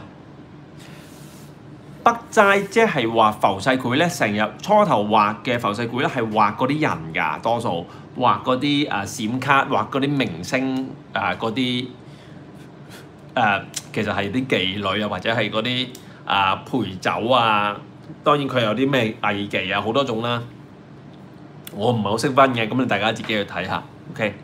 北齋即係畫浮世繪咧，成日初頭畫嘅浮世繪咧係畫嗰啲人㗎，多數畫嗰啲啊閃卡，畫嗰啲明星啊嗰啲誒，其實係啲妓女啊，或者係嗰啲啊陪酒啊。當然佢有啲咩藝妓啊，好多種啦。我唔係好識分嘅，咁你大家自己去睇下。OK。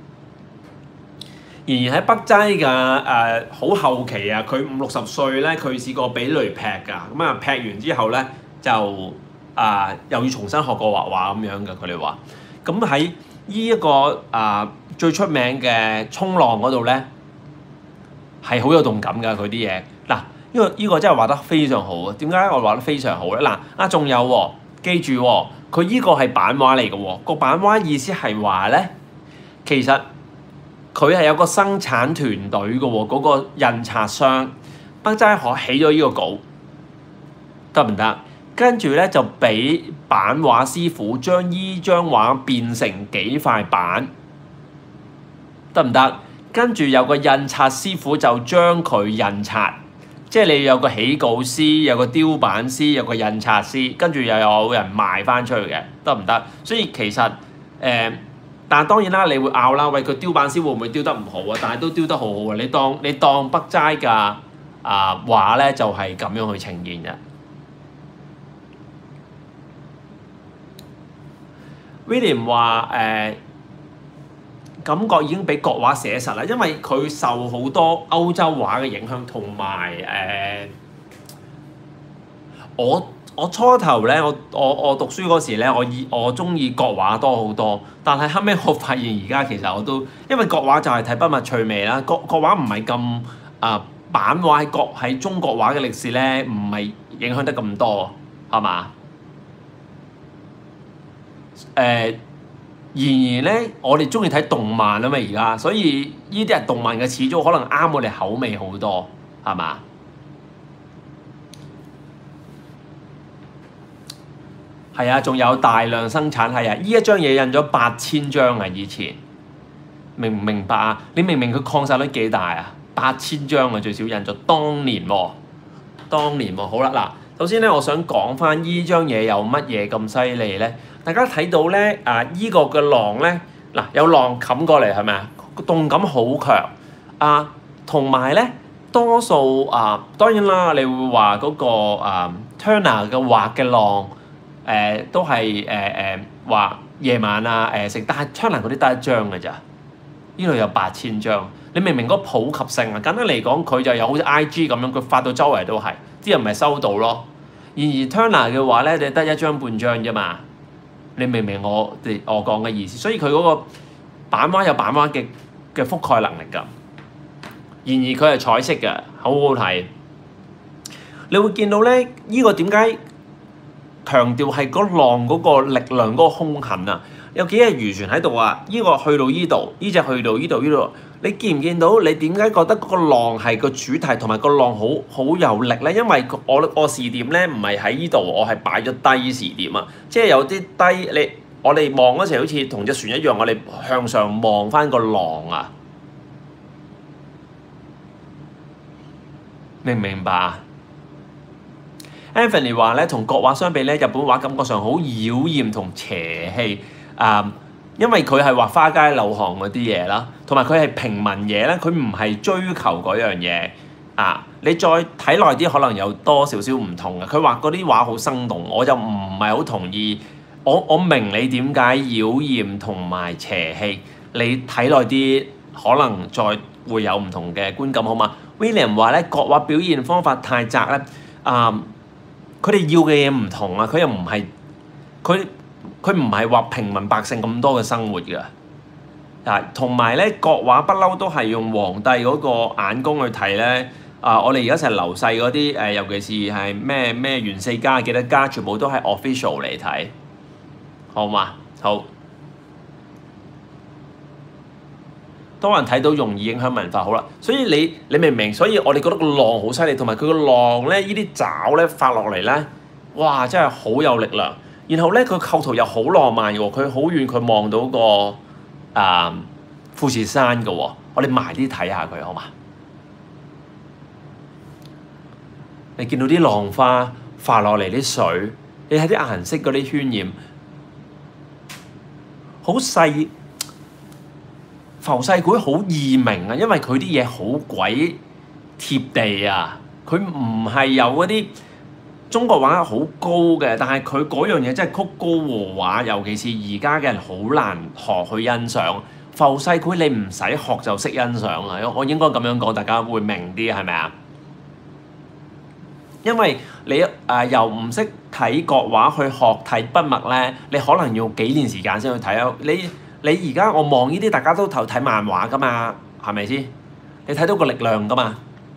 然而喺北齋嘅誒好後期啊，佢五六十歲咧，佢試過俾雷劈㗎，咁啊劈完之後咧就啊、呃、又要重新學過畫畫咁樣嘅，佢哋話。咁喺呢一個啊、呃、最出名嘅衝浪嗰度咧，係好有動感㗎佢啲嘢。嗱，呢、這個呢、這個真係畫得非常好啊！點解我畫得非常好咧？嗱啊，仲有喎、哦，記住喎、哦，佢呢個係版畫嚟嘅喎，個版畫意思係話咧，其實。佢係有個生產團隊嘅喎，嗰、那個印刷商北齋可起咗呢個稿得唔得？跟住咧就俾版畫師傅將依張畫變成幾塊板，得唔得？跟住有個印刷師傅就將佢印刷，即係你有個起稿師，有個雕版師，有個印刷師，跟住又有人賣翻出去嘅，得唔得？所以其實誒。呃但係當然啦，你會拗啦，喂佢雕版師會唔會雕得唔好啊？但係都雕得好好啊！你當你當北齋嘅啊畫咧，就係、是、咁樣去呈現嘅。William 話誒、呃、感覺已經俾國畫寫實啦，因為佢受好多歐洲畫嘅影響，同埋誒我。我初頭咧，我我我讀書嗰時咧，我以我中意國畫多好多，但係後尾我發現而家其實我都，因為國畫就係睇筆墨趣味啦，國國畫唔係咁啊版畫喺國喺中國畫嘅歷史咧，唔係影響得咁多，係嘛？誒、呃，然而咧，我哋中意睇動漫啊嘛，而家，所以呢啲係動漫嘅始終可能啱我哋口味好多，係嘛？係啊，仲有大量生產係啊！呢一張嘢印咗八千張啊！以前明唔明白啊？你明唔明佢擴散率幾大啊？八千張啊，最少印咗當年喎，當年喎。好啦，嗱，首先咧，我想講翻依張嘢有乜嘢咁犀利咧？大家睇到咧啊，依、這個嘅浪咧，嗱有浪冚過嚟係咪啊？個動感好強啊，同埋咧多數啊，當然啦，你會話嗰、那個啊 Turner 嘅畫嘅浪。誒、呃、都係誒誒話夜晚啊誒食、呃，但係 Turner 嗰啲得一張嘅咋，呢度有八千張，你明唔明嗰普及性啊？簡單嚟講，佢就有好似 I G 咁樣，佢發到周圍都係，啲人咪收到咯。然而 Turner 嘅話咧，你得一張半張啫嘛，你明唔明我哋我講嘅意思？所以佢嗰個版畫有版畫嘅嘅覆蓋能力㗎。然而佢係彩色嘅，好好睇。你會見到咧，呢、呢個點解？強調係嗰浪嗰個力量嗰個兇狠啊！有幾隻漁船喺度啊？依、這個去到依度，依隻去到依度依度，你見唔見到？你點解覺得嗰個浪係個主題，同埋個浪好好有力咧？因為我我視點咧唔係喺依度，我係擺咗低視點啊！即係有啲低，你我哋望嗰時好似同隻船一樣，我哋向上望翻個浪啊！明唔明白啊？Anthony 話咧，同國畫相比咧，日本畫感覺上好妖豔同邪氣啊、嗯，因為佢係畫花街柳巷嗰啲嘢啦，同埋佢係平民嘢咧，佢唔係追求嗰樣嘢啊。你再睇耐啲，可能有多少少唔同嘅。佢畫嗰啲畫好生動，我就唔係好同意我我明你點解妖豔同埋邪氣，你睇耐啲可能再會有唔同嘅觀感，好嘛 ？William 話咧，國畫表現方法太窄咧，啊、呃，佢哋要嘅嘢唔同啊，佢又唔係佢佢唔係話平民百姓咁多嘅生活㗎。啊，同埋咧，國畫不嬲都係用皇帝嗰個眼光去睇咧。啊，我哋而家成日流逝嗰啲誒，尤其是係咩咩元四家、幾多家，全部都係 official 嚟睇，好嘛？好，多人睇到容易影響文化，好啦。所以你你明唔明？所以我哋覺得個浪好犀利，同埋佢個浪咧，呢啲爪咧發落嚟咧，哇！真係好有力量。然後咧，佢構圖又好浪漫嘅喎，佢好遠佢望到個啊、嗯、富士山嘅喎，我哋埋啲睇下佢好嘛？你見到啲浪花滑落嚟啲水，你睇啲顏色嗰啲渲染，好細，浮世繪好易明啊，因為佢啲嘢好鬼貼地啊，佢唔係有嗰啲中國畫好高嘅，但係佢嗰樣嘢真係曲高和寡，尤其是而家嘅人好難學去欣賞。浮世繪你唔使學就識欣賞啊，我應該咁樣講，大家會明啲係咪啊？因為你誒、呃、由唔識睇國畫去學睇筆墨咧，你可能要幾年時間先去睇啊！你你而家我望呢啲，大家都頭睇漫畫噶嘛，係咪先？你睇到個力量噶嘛？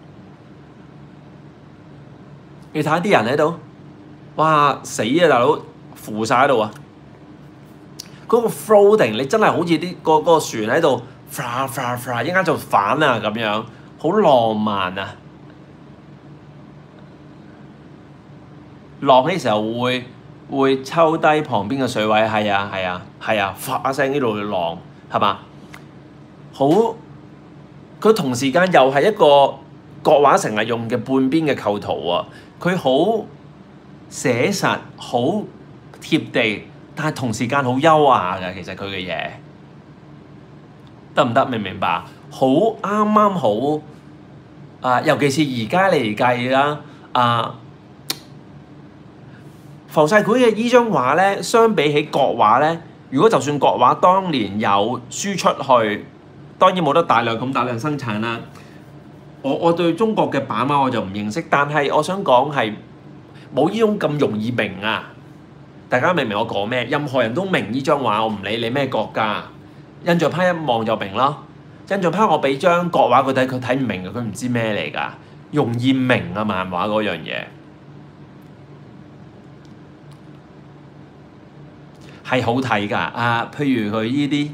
你睇下啲人喺度，哇死啊大佬，浮晒喺度啊！嗰、那個 floating， 你真係好似啲個嗰個船喺度，fra fra fra，一陣間就反啊咁樣，好浪漫啊！浪嘅時候會會抽低旁邊嘅水位，係啊係啊係啊，發一聲呢度浪係嘛？好，佢同時間又係一個國畫成日用嘅半邊嘅構圖啊！佢好寫實，好貼地，但係同時間好優雅嘅，其實佢嘅嘢得唔得？明唔明白？好啱啱好啊！尤其是而家嚟計啦啊！浮世繪嘅依張畫咧，相比起國畫咧，如果就算國畫當年有輸出去，當然冇得大量咁大量生產啦。我我對中國嘅版畫我就唔認識，但係我想講係冇呢種咁容易明啊！大家明唔明我講咩？任何人都明呢張畫，我唔理你咩國家。印象派一望就明咯。印象派我俾張國畫佢睇，佢睇唔明嘅，佢唔知咩嚟㗎。容易明啊，漫畫嗰樣嘢。係好睇㗎，啊，譬如佢依啲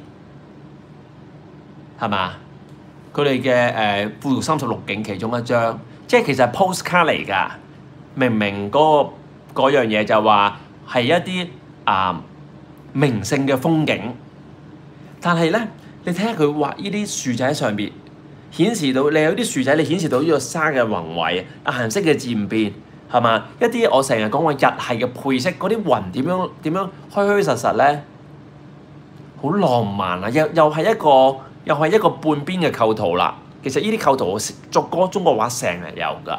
係嘛？佢哋嘅誒富族三十六景其中一張，即係其實係 postcard 嚟㗎。明明嗰、嗰個嗰樣嘢就話係一啲啊名勝嘅風景，但係咧，你睇下佢畫依啲樹仔喺上邊，顯示到你有啲樹仔，你顯示到呢個沙嘅宏偉、顏色嘅漸變。係嘛？一啲我成日講話日系嘅配色，嗰啲雲點樣點樣虛虛實實咧，好浪漫啊！又又係一個又係一個半邊嘅構圖啦。其實呢啲構圖我作嗰中國畫成日有㗎，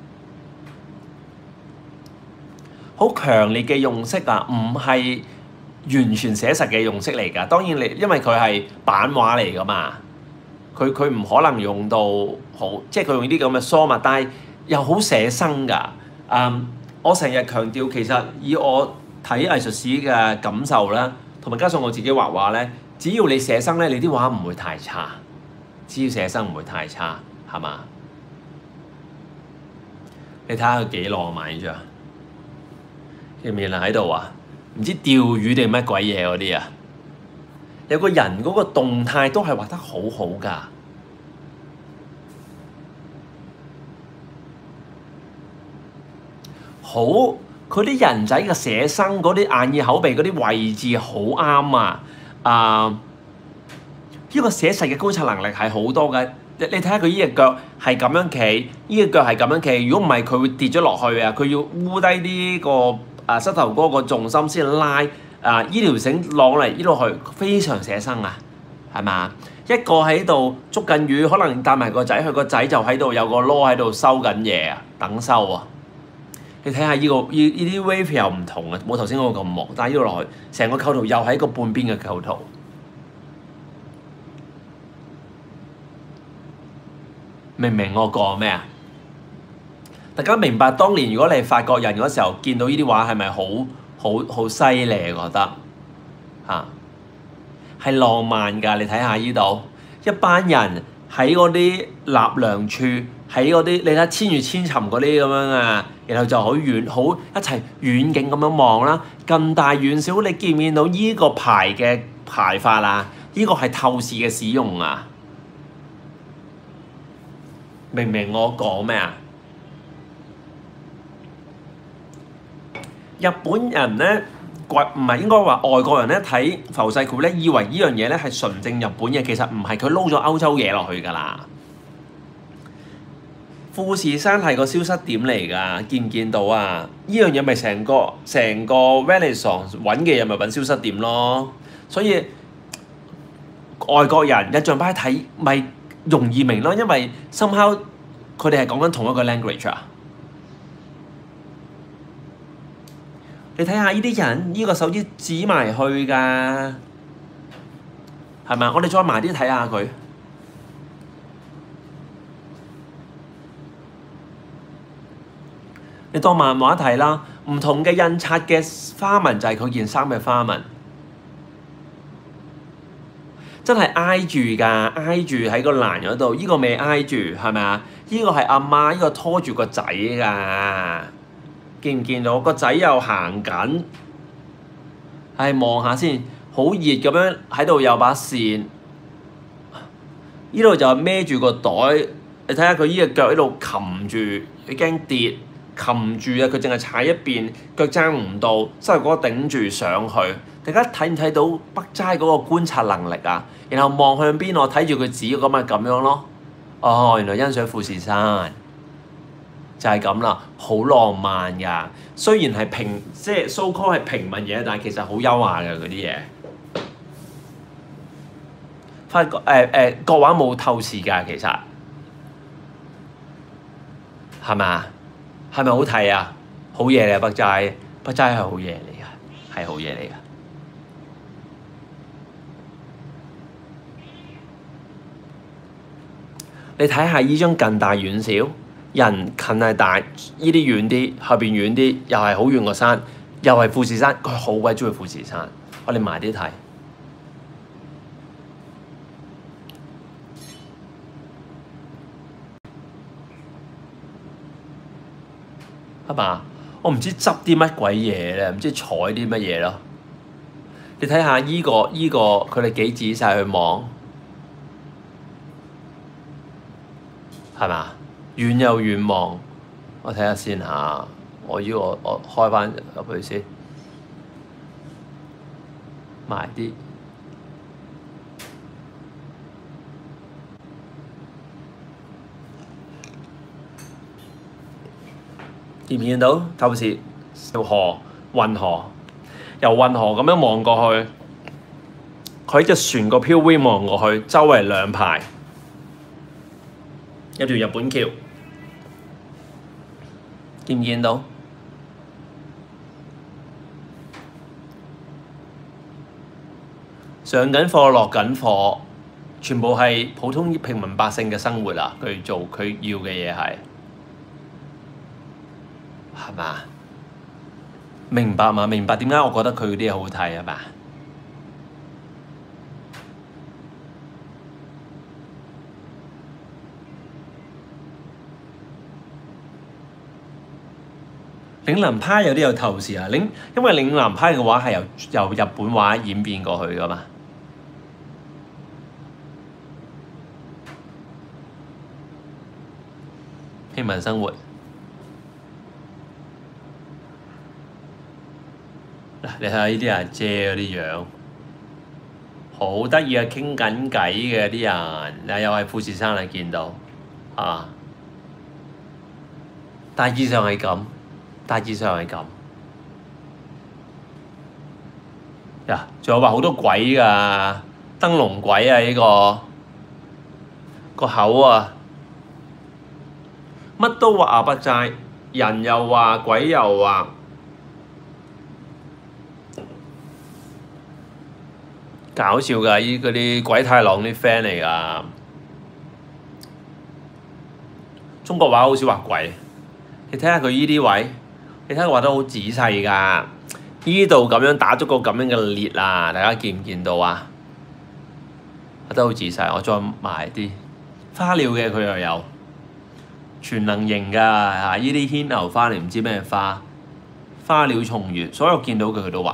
好強烈嘅用色啊！唔係完全寫實嘅用色嚟㗎。當然你因為佢係版畫嚟㗎嘛，佢佢唔可能用到好，即係佢用啲咁嘅疏密，但係又好寫生㗎。Um, 我成日強調，其實以我睇藝術史嘅感受啦，同埋加上我自己畫畫咧，只要你寫生咧，你啲畫唔會太差。只要寫生唔會太差，係嘛？你睇下佢幾浪漫呢張，見唔見啊？喺度啊，唔知釣魚定乜鬼嘢嗰啲啊，有個人嗰個動態都係畫得好好㗎。好，佢啲人仔嘅寫生嗰啲眼耳口鼻嗰啲位置好啱啊！啊，呢個寫實嘅觀察能力係好多嘅。你你睇下佢呢隻腳係咁樣企，呢隻腳係咁樣企。如果唔係，佢會跌咗落去啊！佢要烏低啲個啊膝頭哥個重心先拉啊！依條繩攞嚟呢度去，非常寫生啊，係嘛？一個喺度捉緊魚，可能帶埋個仔，佢個仔就喺度有個籮喺度收緊嘢啊，等收啊！ 你睇下呢個呢呢啲 wave 又唔同啊，冇頭先嗰個咁忙，但係呢度落去成個構圖又係一個半邊嘅構圖。明唔明我講咩啊？大家明白當年如果你係法國人嗰時候見到呢啲畫係咪好好好犀利？覺得嚇係浪漫㗎。你睇下呢度一班人喺嗰啲納涼處，喺嗰啲你睇千與千尋嗰啲咁樣啊，然後就好遠好一齊遠景咁樣望啦。近大遠小，你見唔見到呢個牌嘅排法啊？呢個係透視嘅使用啊！明唔明我講咩啊？日本人咧，國唔係應該話外國人咧睇浮世繪咧，以為呢樣嘢咧係純正日本嘢，其實唔係，佢撈咗歐洲嘢落去㗎啦。富士山係個消失點嚟㗎，見唔見到啊？呢樣嘢咪成個成個 Renaissance 揾嘅嘢咪揾消失點咯。所以外國人印象派睇咪容易明咯，因為 somehow 佢哋係講緊同一個 language 啊。你睇下呢啲人，呢、這個手指指埋去㗎，係咪？我哋再埋啲睇下佢。你當漫畫睇啦，唔同嘅印刷嘅花紋就係佢件衫嘅花紋，真係挨住㗎，挨住喺個欄嗰度。呢、這個未挨住，係咪啊？呢、這個係阿媽，呢、這個拖住個仔㗎。見唔見到個仔又行緊？係望下先，好熱咁樣喺度有把扇。呢度就孭住個袋，你睇下佢呢個腳喺度擒住，你驚跌，擒住啊！佢淨係踩一邊，腳踭唔到，膝頭哥頂住上去。大家睇唔睇到北齋嗰個觀察能力啊？然後望向邊，我睇住佢指咁咪咁樣咯。哦，原來欣賞富士山。就係咁啦，好浪漫㗎。雖然係平，即係 so call 係平民嘢，但係其實好優雅嘅嗰啲嘢。發覺誒誒國畫冇透視㗎，其實係咪啊？係咪好睇啊？好嘢嚟啊！北齋，北齋係好嘢嚟㗎，係好嘢嚟㗎。你睇下依張近大遠小。人近係大，依啲遠啲，後邊遠啲，又係好遠個山，又係富士山，佢好鬼中意富士山。我哋埋啲睇，係嘛？我唔知執啲乜鬼嘢咧，唔知採啲乜嘢咯。你睇下依個依個，佢哋幾仔細去望，係嘛？遠又遠望，我睇下先嚇。我依個我開翻入去先，埋啲。見唔見到透視？條河運河，由運河咁樣望過去，佢隻船個漂邊望過去，周圍兩排一條日本橋。見唔見到？上緊課，落緊課，全部係普通平民百姓嘅生活啊！佢做佢要嘅嘢係，係嘛？明白嘛？明白點解我覺得佢嗰啲嘢好睇啊嘛？嶺南派有啲有透視啊，嶺因為嶺南派嘅畫係由由日本畫演變過去噶嘛。平民生活嗱，你睇下呢啲阿姐嗰啲樣，好得意啊！傾緊偈嘅啲人，嗱又係富士山啊，見到啊，大致上係咁。大致上係咁，呀，仲有話好多鬼㗎，燈籠鬼啊！呢、這個個口啊，乜都畫阿北齋， 人又話，鬼又話。搞笑㗎，依嗰啲鬼太郎啲 friend 嚟㗎。中國畫好少畫鬼，你睇下佢依啲位，你睇佢畫得好仔細㗎。依度咁樣打咗個咁樣嘅裂啊，大家見唔見到啊？畫得好仔細，我再埋啲花鳥嘅佢又有，全能型㗎嚇。依啲牽牛花你唔知咩花，花鳥蟲月，所有見到佢佢都畫。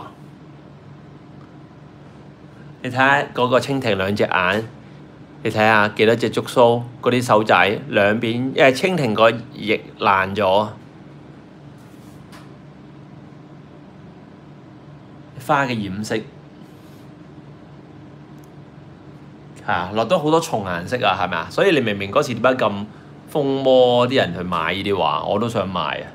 你睇下嗰個蜻蜓兩隻眼，你睇下幾多隻觸鬚，嗰啲手仔兩邊，因為蜻蜓個翼爛咗。花嘅染色嚇落咗好多重顏色啊，係咪啊？所以你明明嗰時點解咁風魔啲人去買呢啲畫，我都想買啊！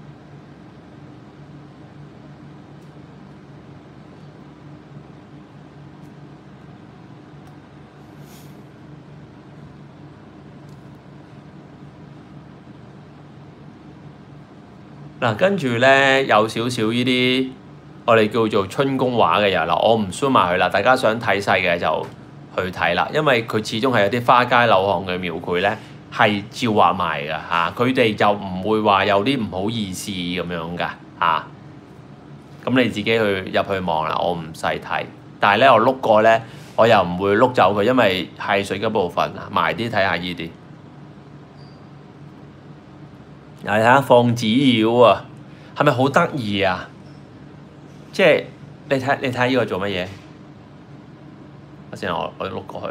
嗱，跟住咧有少少呢啲我哋叫做春宮畫嘅嘢啦，我唔 show 埋佢啦，大家想睇細嘅就去睇啦，因為佢始終係有啲花街柳巷嘅描繪咧，係照畫埋㗎嚇，佢哋就唔會話有啲唔好意思咁樣㗎嚇。咁你自己去入去望啦，我唔細睇，但係咧我碌過咧，我又唔會碌走佢，因為係水嘅部分埋啲睇下依啲。你睇下放紙鷂啊，係咪好得意啊？即係你睇你睇呢個做乜嘢？我先我我碌過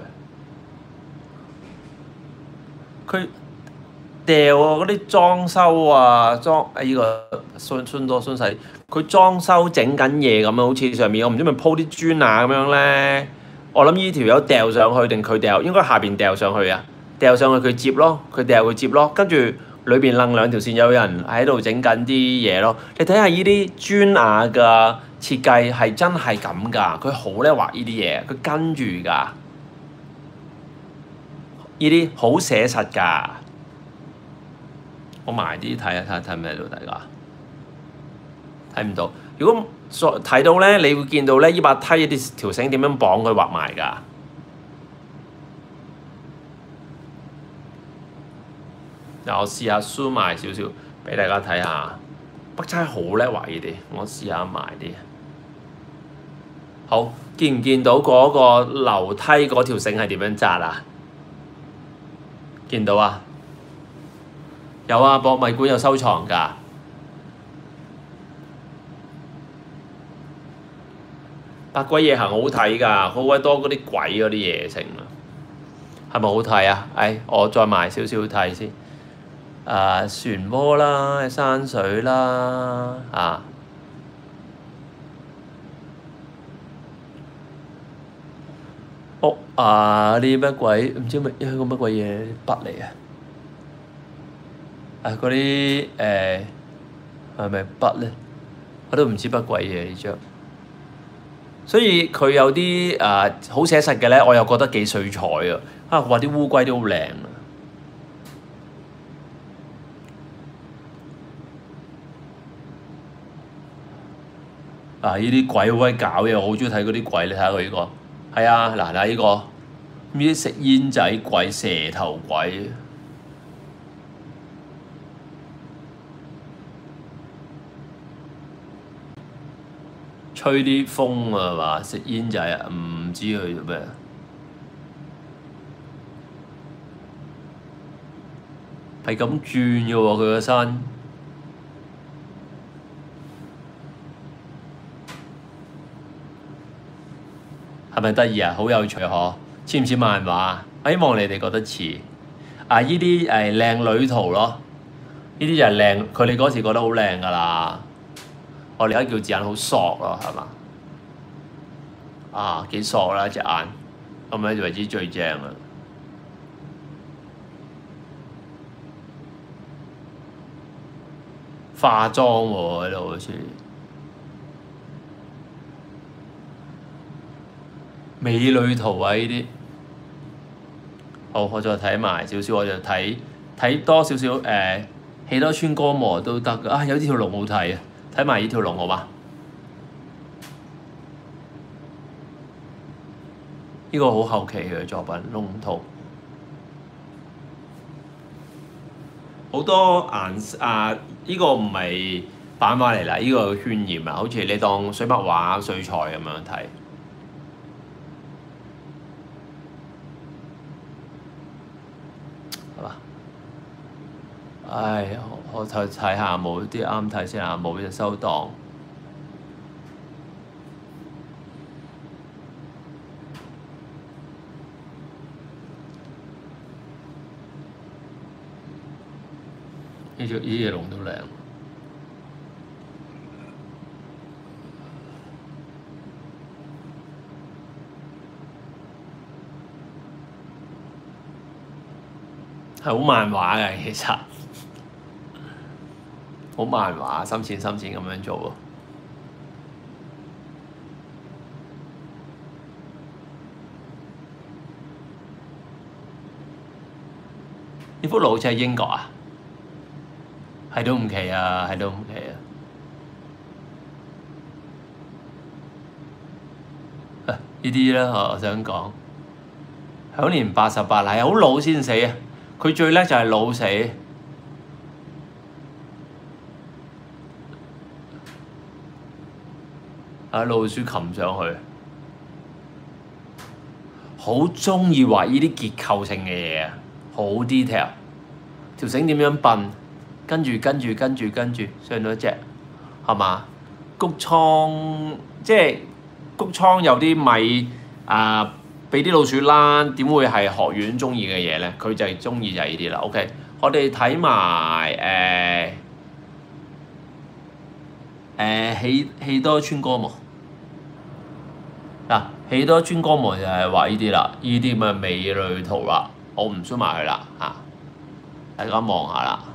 去，佢掉啊嗰啲裝修啊裝啊依、這個孫孫多孫細，佢裝修整緊嘢咁樣，好似上面我唔知咪鋪啲磚啊咁樣咧。我諗呢條友掉上去定佢掉？應該下邊掉上去啊！掉上去佢接咯，佢掉佢接咯，跟住。裏邊掕兩條線，有人喺度整緊啲嘢咯。你睇下呢啲磚瓦嘅設計係真係咁㗎，佢好叻畫呢啲嘢，佢跟住㗎。呢啲好寫實㗎。我埋啲睇下睇下睇咩到大家睇唔到。如果再睇到咧，你會見到咧，呢把梯啲條繩點樣綁佢畫埋㗎。嗱，我試下 zoom 埋少少俾大家睇下，北差好叻畫呢啲，我試下埋啲。好，見唔見到嗰個樓梯嗰條繩係點樣紮啊？見到啊？有啊，博物館有收藏㗎。百鬼夜行好睇㗎，好鬼多嗰啲鬼嗰啲嘢成啊，係咪好睇啊？誒，我再埋少少睇先。啊，漩渦啦，山水啦，啊，屋啊啲乜鬼唔知乜一個乜鬼嘢筆嚟啊！啊嗰啲誒係咪筆咧？我都唔知乜鬼嘢呢張。所以佢有啲誒好寫實嘅咧，我又覺得幾水彩啊！啊，畫啲烏龜都好靚啊！啊！呢啲鬼好鬼搞嘢，我好中意睇嗰啲鬼。你睇下佢呢個，係啊，嗱嗱呢個，呢啲食煙仔鬼、蛇頭鬼，吹啲風啊嘛，食煙仔啊，唔知佢做咩，係咁轉嘅喎，佢個身。係咪得意啊？好有趣嗬！似唔似漫畫？我希望你哋覺得似。啊！依啲誒靚女圖咯，呢啲就係靚，佢哋嗰時覺得好靚㗎啦。我哋而家叫字眼好索咯，係嘛？啊，幾索啦隻眼，咁樣就為之最正啦。化妝喎喺度好似。美女圖啊！呢啲，好，我再睇埋少少，我就睇睇多少少誒喜多川歌磨都得㗎。啊，有條龍好睇啊！睇埋呢條龍好嘛？呢、個好後期嘅作品《龍圖》，好多顏啊！呢、個唔係版畫嚟啦，呢、個渲染啊，好似你當水墨畫、水彩咁樣睇。係嘛？唉，我我睇睇下冇啲啱睇先啊，冇就收檔。呢隻呢隻龍都靚，係好漫畫嘅其實，好漫畫，深淺深淺咁樣做喎。呢幅畫好似係英國啊？係都唔奇啊，係都唔奇啊！呢啲啦，我想講，享年八十八，係好老先死啊！佢最叻就係老死，啊老鼠擒上去，好鍾意畫呢啲結構性嘅嘢啊，好 detail， 條繩點樣笨？跟住跟住跟住跟住上咗一隻，係嘛？谷倉即係谷倉有啲米啊，俾啲老鼠躝，點會係學院中意嘅嘢咧？佢就係中意就係呢啲啦。OK，我哋睇埋誒誒喜喜多川歌磨嗱，喜多川歌磨就係畫呢啲啦，呢啲咪美女圖啦，我唔 show 埋佢啦嚇，大家望下啦。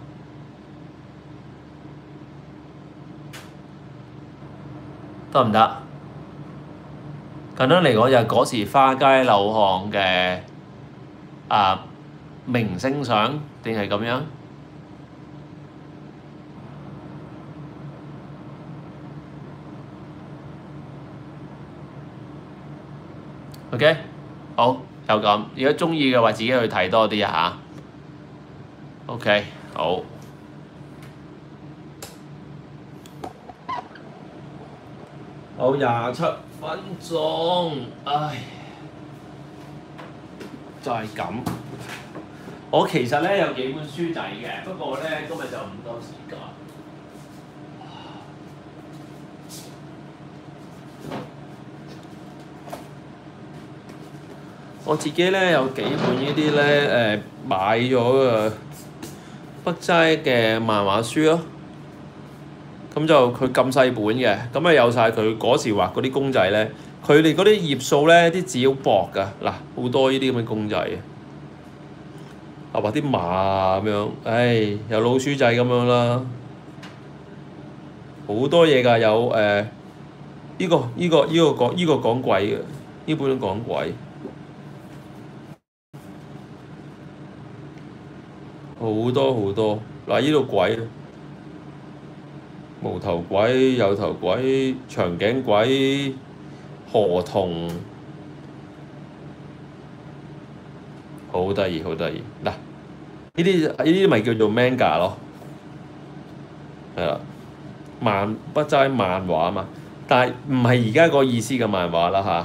得唔得？簡單嚟講就係嗰時花街柳巷嘅啊明星相，定係咁樣 ？OK， 好就咁。如果鍾意嘅話，自己去睇多啲嚇。OK， 好。好廿七分鐘，唉，就係咁。我其實咧有幾本書仔嘅，不過咧今日就唔夠時間。我自己咧有幾本呢啲咧誒買咗嘅北齋嘅漫畫書咯。咁就佢咁細本嘅，咁啊有晒佢嗰時畫嗰啲公仔咧，佢哋嗰啲頁數咧啲紙好薄㗎，嗱好多呢啲咁嘅公仔嘅，啊畫啲馬咁樣，唉有老鼠仔咁樣啦，好多嘢㗎，有誒呢、呃呢個呢、呢個呢、呢個講呢、呢個講鬼嘅，呢本都講鬼，好多好多，嗱呢度鬼。無頭鬼、有頭鬼、長頸鬼、河童，好得意，好得意。嗱，呢啲呢啲咪叫做 manga 咯，係啦，漫北齋漫畫啊嘛，但係唔係而家個意思嘅漫畫啦吓，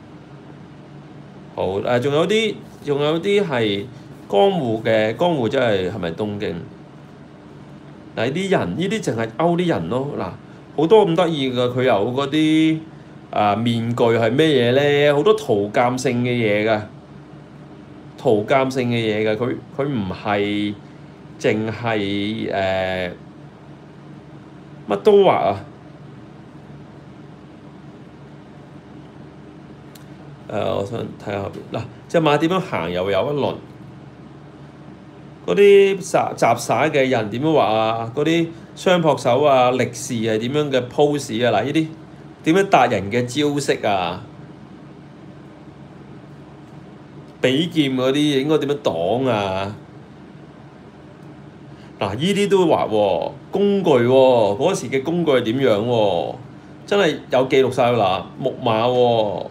好誒，仲有啲仲有啲係江戶嘅，江戶真係係咪東京？嗱，呢啲人呢啲淨係勾啲人咯，嗱好多咁得意㗎，佢有嗰啲啊面具係咩嘢咧？好多圖鑑性嘅嘢㗎，圖鑑性嘅嘢㗎，佢佢唔係淨係誒乜都畫啊！誒、呃，我想睇下後邊嗱，隻馬點樣行又有一輪。嗰啲雜雜耍嘅人點樣畫啊？嗰啲雙撲手啊、力士係點樣嘅 pose 啊？嗱，呢啲點樣達人嘅招式啊？比劍嗰啲應該點樣擋啊？ 嗱，依啲都畫喎，工具喎，嗰時嘅工具係點樣喎？真係有記錄晒嗱，木馬喎，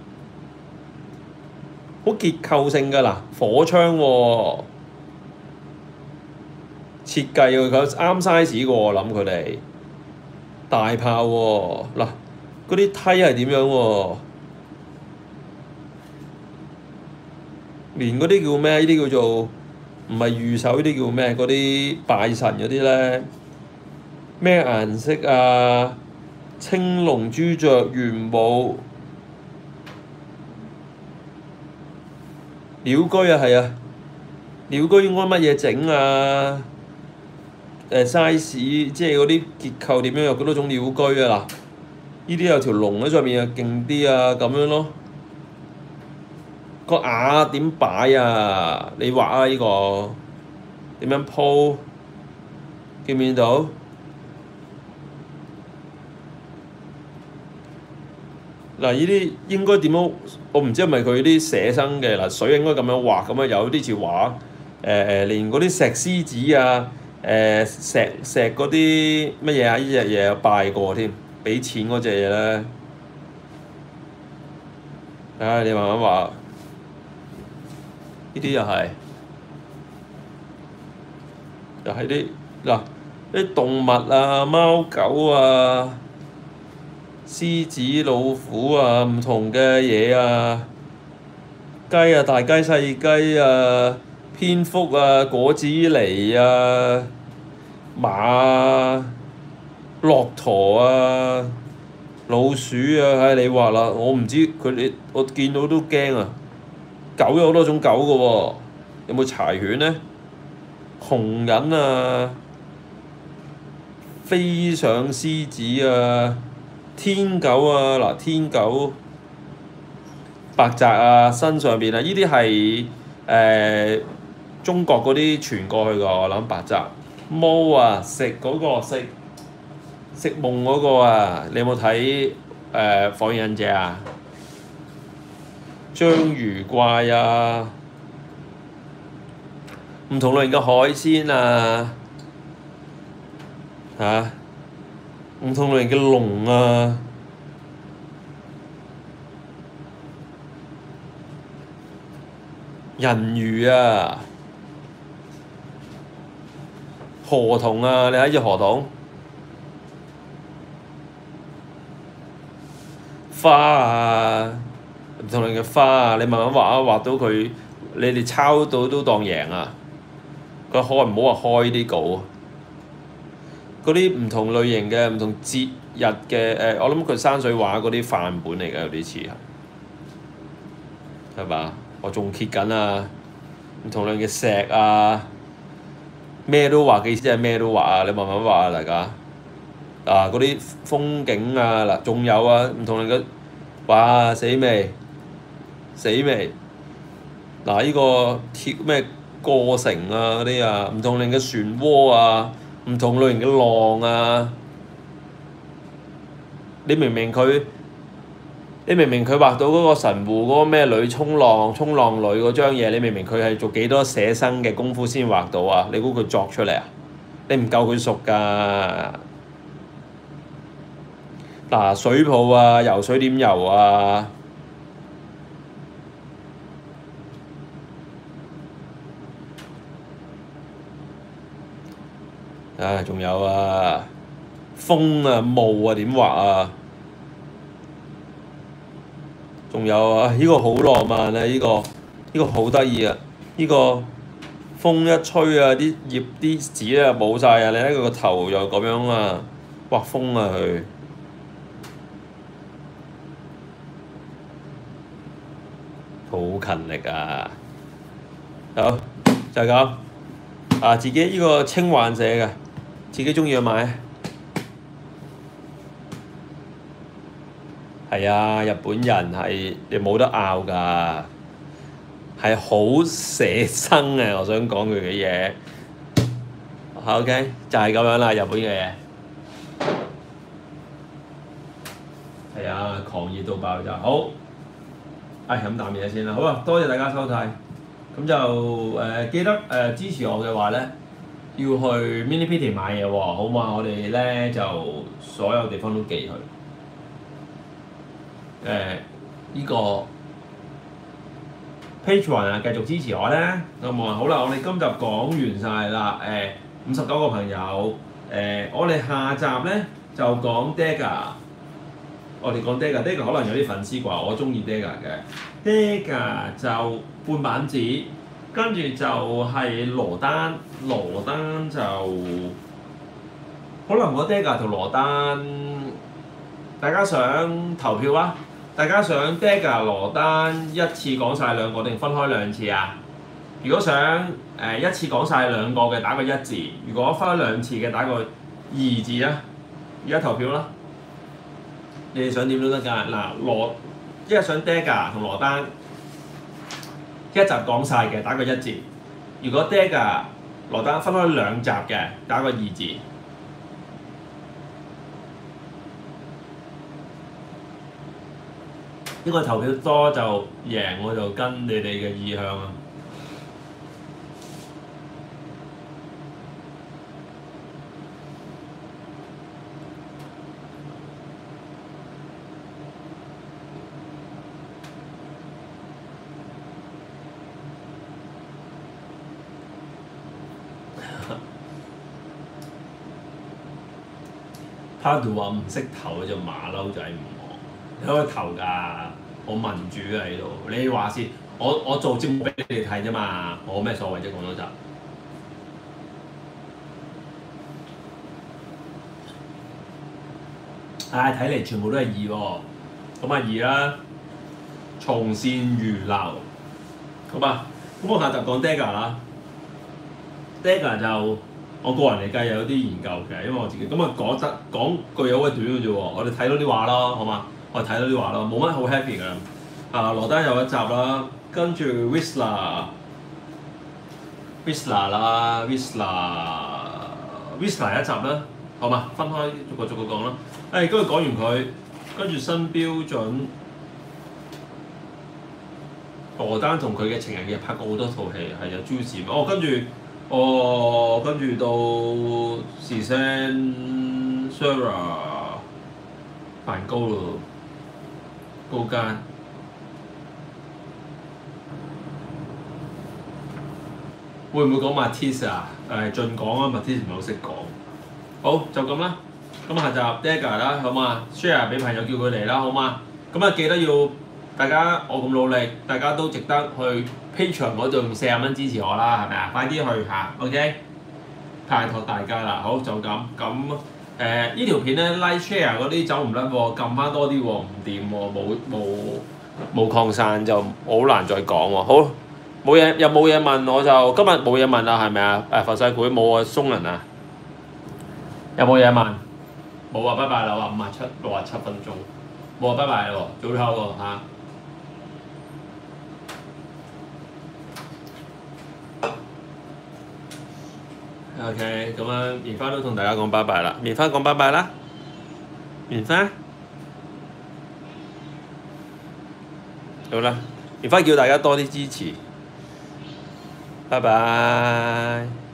好結構性㗎嗱，火槍喎，設計喎，佢啱 size 嘅喎，我諗佢哋大炮喎，嗱，嗰啲梯係點樣喎？連嗰啲叫咩？呢啲叫做唔係御守，呢啲叫咩？嗰啲拜神嗰啲咧，咩顏色啊？青龍朱雀玄武鳥居啊，係啊，鳥居應該乜嘢整啊？誒 size 即係嗰啲結構點樣？有幾多種鳥居啊？嗱，呢啲有條龍喺上面啊，勁啲啊，咁樣咯。個瓦點擺啊？你畫啊！呢個點樣鋪？見唔見到？嗱，呢啲應該點樣？我唔知係咪佢啲寫生嘅嗱，水應該咁樣畫，咁啊有啲似畫。誒、呃、誒，連嗰啲石獅子啊，誒、呃、石石嗰啲乜嘢啊？呢隻嘢有拜過添，俾錢嗰隻嘢咧。唉，你慢慢畫。呢啲又係，又係啲嗱啲動物啊，貓狗啊。獅子、老虎啊，唔同嘅嘢啊，雞啊，大雞、細雞啊，蝙蝠啊，果子狸啊，馬啊，駱駝啊，老鼠啊，唉，你話啦，我唔知佢哋，我見到都驚啊！狗有好多種狗㗎喎，有冇柴犬呢？紅人啊，飛上獅子啊！天狗啊，嗱天狗、白澤啊，身上邊啊，呢啲係誒中國嗰啲傳過去㗎，我諗白澤。毛啊，食嗰、嗰個食食夢嗰個啊，你有冇睇誒火影忍者啊？章魚怪啊，唔同類型嘅海鮮啊，嚇、啊。唔同類型嘅龍啊，人魚啊，河童啊，你睇隻河童，花啊，唔同類型嘅花啊，你慢慢畫啊，畫到佢，你哋抄到都當贏啊！佢開唔好話開啲稿。嗰啲唔同類型嘅唔同節日嘅誒、呃，我諗佢山水畫嗰啲範本嚟嘅，有啲似係嘛？我仲揭緊啊！唔同類型嘅石啊，咩都畫嘅意思係咩都畫啊！你慢慢畫啊，大家啊嗰啲風景啊嗱，仲有啊唔同類嘅，哇死未死未嗱呢個跳咩過城啊嗰啲啊，唔同類型嘅漩渦啊。唔同類型嘅浪啊！你明明佢，你明明佢畫到嗰個神戶嗰個咩女衝浪、衝浪女嗰張嘢，你明明佢係做幾多寫生嘅功夫先畫到啊？你估佢作出嚟啊？你唔夠佢熟㗎！嗱、啊，水泡啊，游水點游啊？唉，仲有啊，風啊、霧啊點畫啊？仲有啊，呢、這個好浪漫啊！呢、這個呢、這個好得意啊！呢、這個風一吹啊，啲葉啲紙啊冇晒啊！你睇佢個頭又咁樣啊，畫風啊佢，好勤力啊！好就係、是、咁啊！自己呢個清幻寫嘅。自己鍾意去買，係啊！日本人係你冇得拗㗎，係好寫生嘅。我想講佢嘅嘢 ，OK 就係咁樣啦。日本嘅嘢係啊，狂熱到爆炸。好，唉飲啖嘢先啦。好啊，多謝大家收睇。咁就誒、呃、記得誒、呃、支持我嘅話咧。 要去 Mini P T 買嘢喎，好嘛？我哋咧就所有地方都寄去。誒、呃，依、這個 Patreon 啊，繼續支持我咧。咁啊，好啦，我哋今集講完晒啦。誒，五十九個朋友。誒、呃，我哋下集咧就講 Dagger。我哋講 Dagger，Dagger 可能有啲粉絲啩，我中意 Dagger 嘅。Dagger 就半板子，跟住就係羅丹，羅丹就可能我 Dagger 同羅丹，大家想投票啊？大家想 Dagger 羅丹一次講晒兩個定分開兩次啊？如果想誒、呃、一次講晒兩個嘅打個一字，如果分開兩次嘅打個二字啊！而家投票啦，你哋想點都得㗎。嗱，羅一係想 Dagger 同羅丹一集講晒嘅打個一字，如果 Dagger 羅丹分開兩集嘅打個二字。呢個投票多就贏，我就跟你哋嘅意向啊！Padu 話唔識投嗰隻馬騮仔唔好，你可以投㗎。我民主㗎喺度，你話先，我我做節目俾你哋睇啫嘛，我咩所謂啫？講多集。唉，睇嚟全部都係二喎，咁啊二啦，從善如流，好嘛？咁我下集講 Dagger 啦 ，Dagger 就我個人嚟計有啲研究嘅，因為我自己咁啊講得講句有好短嘅啫喎，我哋睇到啲畫咯，好嘛？我哋睇到啲畫咯，冇乜好 happy 㗎。啊，羅丹有一集啦，跟住 Whistler，Whistler 啦 ，Whistler，Whistler 一集啦，好嘛？分開逐個逐個講啦。誒，跟住講完佢，跟住新標準，羅丹同佢嘅情人嘅拍過好多套戲，係有 Juicy。哦，跟住，哦，跟住到 Suzanne Sarah 梵高咯，高間。會唔會講 Matisse 啊？誒，盡講啊 ，Matisse 唔係好識講。好，就咁啦。咁下集 Dagger 啦，好嘛 ？share 俾朋友叫佢嚟啦，好嘛？咁啊記得要大家我咁努力，大家都值得去 Patreon 嗰度用四十蚊支持我啦，係咪啊？快啲去下 ，OK？拜託大家啦，好就咁。咁誒呢條片咧 like share 嗰啲走唔甩喎，撳翻多啲喎，唔掂喎，冇冇冇擴散就好難再講喎。好，冇嘢又冇嘢問我就今日冇嘢問啦，係咪啊？誒佛世會冇啊，鬆人啊？有冇嘢問？冇啊，拜拜啦！話五啊七六啊七分鐘，冇啊，拜拜啦喎，早唞喎嚇。OK，咁啊，棉花都同大家講拜拜啦，棉花講拜拜啦，棉花，好啦，棉花叫大家多啲支持，拜拜。